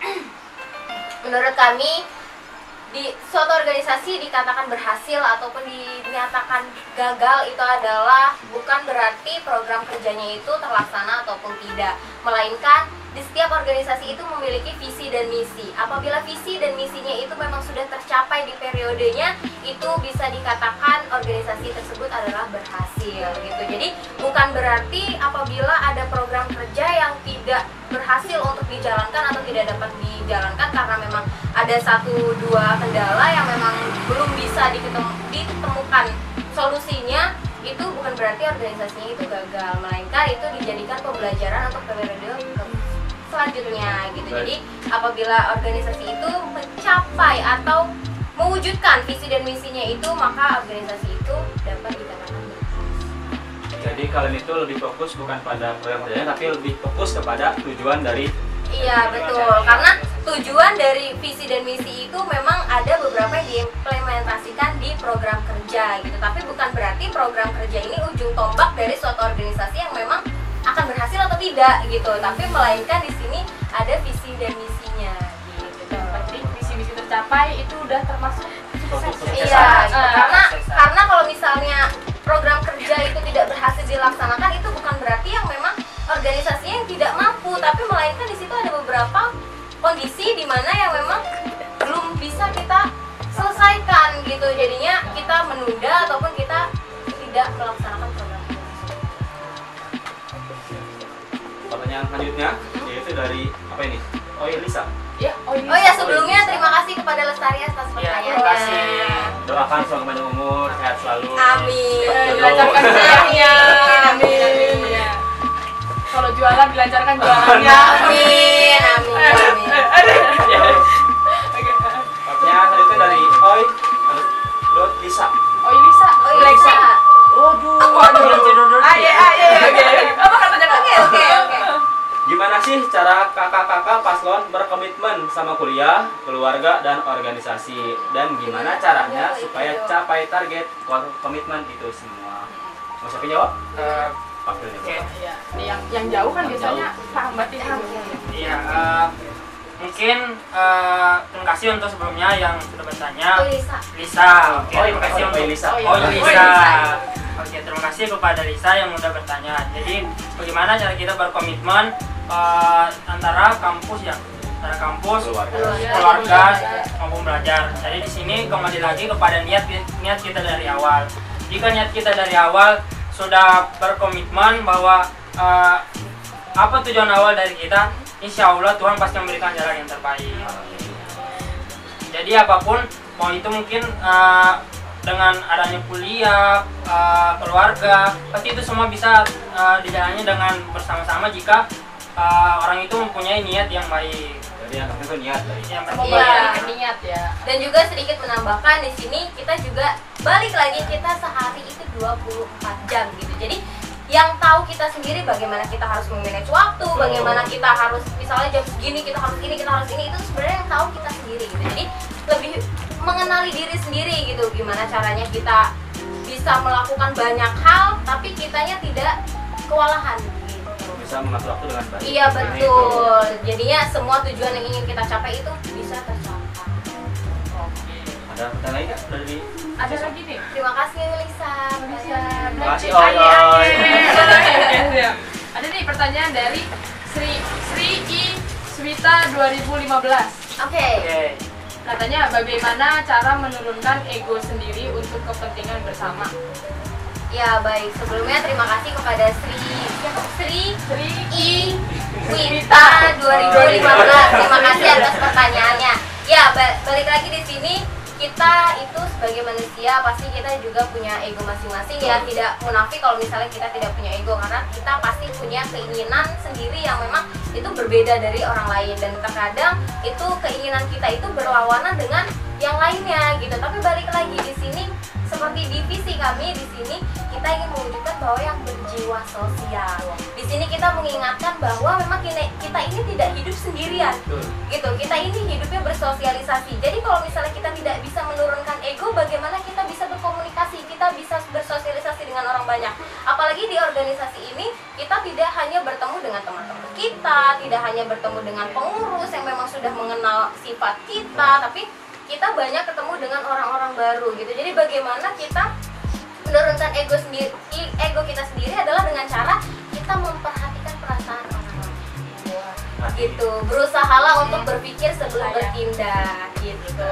menurut kami di suatu organisasi dikatakan berhasil ataupun dinyatakan gagal itu adalah bukan berarti program kerjanya itu terlaksana ataupun tidak, melainkan di setiap organisasi itu memiliki visi dan misi. Apabila visi dan misinya itu memang sudah tercapai di periodenya, itu bisa dikatakan organisasi tersebut adalah berhasil gitu. Jadi bukan berarti apabila ada program kerja yang tidak berhasil untuk dijalankan atau tidak dapat dijalankan karena memang ada satu dua kendala yang memang belum bisa diketem- ditemukan solusinya, itu bukan berarti organisasinya itu gagal, melainkan itu dijadikan pembelajaran untuk periode selanjutnya gitu. Baik. Jadi apabila organisasi itu mencapai atau mewujudkan visi dan misinya itu, maka organisasi itu dapat dikatakan berhasil. Jadi kalian itu lebih fokus bukan pada program kerjanya, tapi lebih fokus kepada tujuan dari. Iya betul, karena tujuan dari visi dan misi itu memang ada beberapa yang diimplementasikan di program kerja gitu. Tapi bukan berarti program kerja ini ujung tombak dari suatu organisasi yang memang akan berhasil atau tidak gitu. Tapi melainkan di sini ada visi dan misinya gitu. Yang penting visi-misi tercapai itu udah termasuk sukses. Iya, gitu. Ah, karena karena kalau misalnya program kerja itu tidak berhasil dilaksanakan, itu bukan berarti yang memang organisasinya yang tidak mampu, tapi melainkan di situ ada beberapa kondisi di mana yang memang belum bisa kita selesaikan gitu. Jadinya kita menunda ataupun kita tidak melaksanakan program kerja. Pertanyaan selanjutnya yaitu dari apa ini? Oh iya, Lisa. Ya, oh, ini Oh ya, sebelumnya terima kasih kepada Lestari atas Iya, pertanyaannya. terima kasih. Doakan semoga panjang umur, sehat selalu. Amin. Eh, Jodoh. dilancarkan jualannya. Amin. Iya. Kalau jualan dilancarkan jualannya. Amin, amin, amin. Ya. Oke. Pertanyaan selanjutnya dari Oi dot Lisa. Oh, Lisa. Oh iya, Blackpink. Lisa. Waduh, Waduh. belum tidur dulu. Ayo, ayo, oke. Apa katanya? Oke, oke, oke. Gimana kakak-kakak paslon berkomitmen sama kuliah, keluarga, dan organisasi. Dan gimana caranya supaya capai target komitmen itu semua? Mau siapa jawab? Eh, Wakilnya. Oke. Iya, nih yang yang jauh kan Yang biasanya Pak Mbak Ilham. Iya, eh, mungkin eh, terima kasih untuk sebelumnya yang sudah bertanya. Oh, Lisa. Lisa, oke, Oh, terima kasih oh, untuk Lisa. Oh, iya. Oh, Oh, Lisa. Lisa. Oke, terima kasih kepada Lisa yang sudah bertanya. Jadi, bagaimana cara kita berkomitmen eh, antara kampus ya, antara kampus, Keluarga. keluarga maupun belajar. Jadi di sini kembali lagi kepada niat niat kita dari awal. Jika niat kita dari awal sudah berkomitmen bahwa eh, apa tujuan awal dari kita, insya Allah Tuhan pasti memberikan jalan yang terbaik. Jadi apapun, mau itu mungkin uh, dengan adanya kuliah, uh, keluarga, pasti itu semua bisa uh, dijalani dengan bersama-sama jika uh, orang itu mempunyai niat yang baik. Jadi yang penting itu niat dari. Yang Semoga penting, Iya. balik ke niat ya. Dan juga sedikit menambahkan di sini kita juga balik lagi kita sehari itu dua puluh empat jam gitu. Jadi yang tahu kita sendiri bagaimana kita harus memanage waktu, bagaimana kita harus misalnya jam segini kita harus ini, kita harus ini, itu sebenarnya yang tahu kita sendiri gitu. Jadi lebih mengenali diri sendiri gitu, gimana caranya kita bisa melakukan banyak hal tapi kitanya tidak kewalahan gitu. Bisa mengatur waktu dengan baik. Iya Nah, betul. Jadinya semua tujuan yang ingin kita capai itu bisa tercapai. Oke. Ada pertanyaan lagi nggak dari? Ada lagi nih. Terima kasih Lisa. Bisa. Terima kasih, Aye, Oy, aye. Oy. Oke, siap. Ada nih pertanyaan dari Sri Sri I Swita dua ribu lima belas. Oke. oke. Katanya bagaimana cara menurunkan ego sendiri untuk kepentingan bersama. Ya baik. Sebelumnya terima kasih kepada Sri siapa? Sri Sri I Wita dua ribu lima belas. Terima kasih atas pertanyaannya. Ya ba- balik lagi di sini. Kita itu sebagai manusia pasti kita juga punya ego masing-masing ya, tidak munafik kalau misalnya kita tidak punya ego, karena kita pasti punya keinginan sendiri yang memang itu berbeda dari orang lain, dan terkadang itu keinginan kita itu berlawanan dengan yang lainnya gitu. Tapi balik lagi di sini seperti divisi kami di sini kita ingin mewujudkan bahwa yang berjiwa sosial. Di sini kita mengingatkan bahwa memang kita, kita ini tidak hidup sendirian Betul. gitu, kita ini hidupnya bersosialisasi. Jadi kalau misalnya kita tidak bisa menurunkan ego, bagaimana kita bisa berkomunikasi, kita bisa bersosialisasi dengan orang banyak. Apalagi di organisasi ini kita tidak hanya bertemu dengan teman-teman kita, tidak hanya bertemu dengan pengurus yang memang sudah mengenal sifat kita, tapi kita banyak ketemu dengan orang-orang baru gitu. Jadi bagaimana kita menurunkan ego sendiri, ego kita sendiri adalah dengan cara kita memperhatikan perasaan orang lain. Nah, Gitu, berusahalah untuk berpikir sebelum bertindak gitu.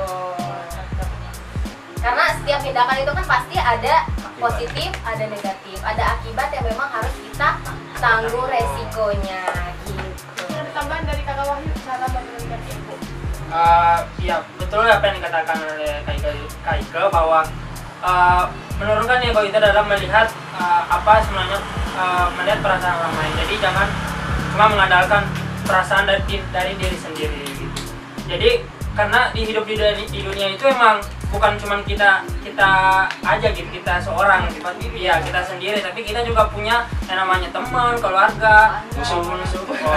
Karena setiap tindakan itu kan pasti ada positif, ada negatif, ada akibat yang memang harus kita tanggung resikonya gitu. Ada tambahan dari Kakak Wahyu cara menurunkan ego. Uh, ya betul apa yang dikatakan oleh Kak Ika, Kak Ika bahwa uh, menurunkan ego itu adalah melihat uh, apa sebenarnya uh, melihat perasaan orang lain. Jadi jangan cuma mengandalkan perasaan dari, dari diri sendiri gitu. Jadi karena di hidup di, di dunia itu emang bukan cuma kita kita aja gitu, kita seorang gitu, iya kita sendiri, tapi kita juga punya yang namanya teman, keluarga, musuh-musuh.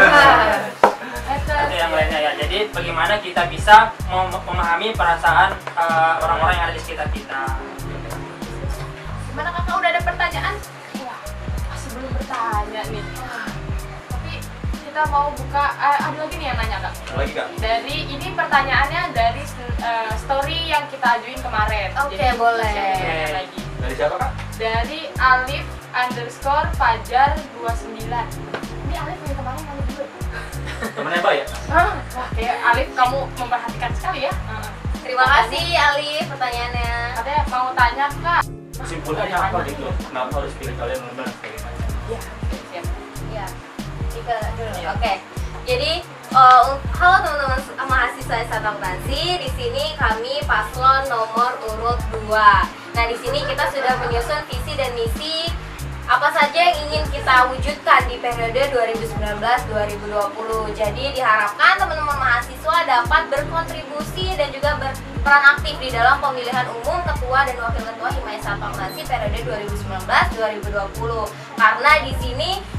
Itu yang lainnya ya. Jadi bagaimana kita bisa mem memahami perasaan uh, orang-orang yang ada di sekitar kita. Gimana Kakak, udah ada pertanyaan? Wah, masih belum bertanya nih. Tapi kita mau buka, uh, ada lagi nih yang nanya Kak. Ada lagi Kak? Dari ini pertanyaannya dari uh, story yang kita ajuin kemarin. Oke, Jadi, boleh. saya tanya lagi. Dari siapa Kak? Dari Alif underscore Fajar dua puluh sembilan. Ini Alif yang kemarin nanya dulu. Temennya Mbak ya? Hah, wah, kayak Alif kamu memperhatikan sekali ya. Uh, Terima kasih Alif pertanyaannya. Katanya mau tanya Kak. Kesimpulannya apa gitu? Kenapa harus pilih kalian benar bagaimana? Iya, siap. Ya, tiga dulu. Iya. Oke. Jadi, uh, halo teman-teman mahasiswa S satu Akuntansi. Di sini kami paslon nomor urut dua. Nah, di sini kita sudah menyusun visi dan misi apa saja yang ingin kita wujudkan di periode dua ribu sembilan belas dua ribu dua puluh. Jadi diharapkan teman-teman mahasiswa dapat berkontribusi dan juga berperan aktif di dalam pemilihan umum ketua dan wakil ketua Hima S satu Akuntansi periode dua ribu sembilan belas dua ribu dua puluh. Karena di sini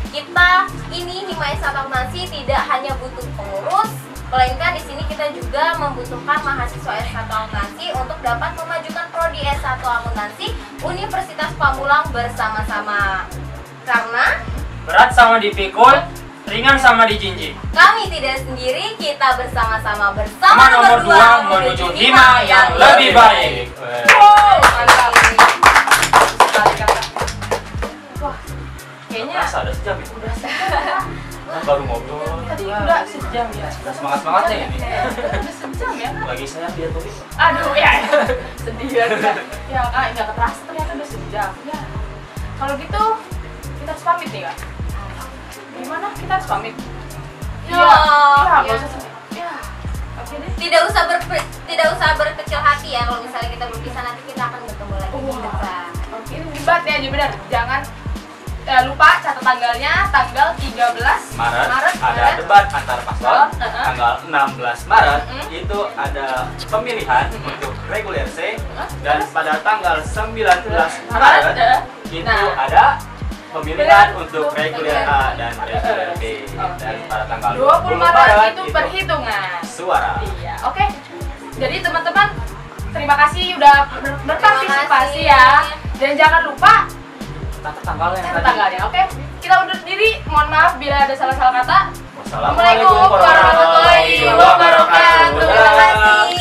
kita ini Hima S satu Akuntansi tidak hanya butuh pengurus, melainkan di sini kita juga membutuhkan mahasiswa S satu Akuntansi untuk dapat memajukan prodi S satu Akuntansi Universitas Pamulang bersama-sama. Karena berat sama dipikul, ringan sama dijinjing. kami tidak sendiri, kita bersama-sama Sama bersama nomor dua menuju Hima yang lebih baik. Wow, mantap. Sekali kata. Wah, kayaknya Rasa ada sejam ya? udah sejam. Kan baru ngobrol. Tadi udah sejam ya. Udah semangat-semangatnya ini. Udah sejam ya. Lagi saya dia tulis. Aduh ya, sedih ya. Ya kak, nggak kerasa ternyata udah sejam. Ya, kalau gitu kita harus pamit nih kak. Gimana? Kita harus pamit. Ya, Iya, ya. nggak usah sedih. Ya, oke deh. Tidak usah ber tidak usah berkecil hati ya, kalau misalnya kita berpisah nanti kita akan bertemu lagi di Wah. depan. Oke, ini debat ya, jadi benar. Jangan eh, lupa catat tanggalnya, tanggal tiga belas Maret, Maret, ada Maret. debat antar paslon. Uh-uh. Tanggal enam belas Maret Mm-mm. itu ada pemilihan Mm-mm. untuk reguler C. Uh-uh. Dan pada tanggal sembilan belas Maret, Maret uh. itu Nah. ada pemilihan Pemilihan untuk untuk reguler A dan reguler B. Oke. Dan pada tanggal dua puluh Maret itu perhitungan. suara. Iya, oke. Jadi teman-teman, terima kasih udah ber- berpartisipasi kasih. ya. Dan jangan lupa Catat tanggalnya yang catat tadi. tanggalnya, oke? Kita undur diri. Mohon maaf bila ada salah-salah kata. Wassalamualaikum warahmatullahi wabarakatuh. warahmatullahi wabarakatuh. Terima kasih.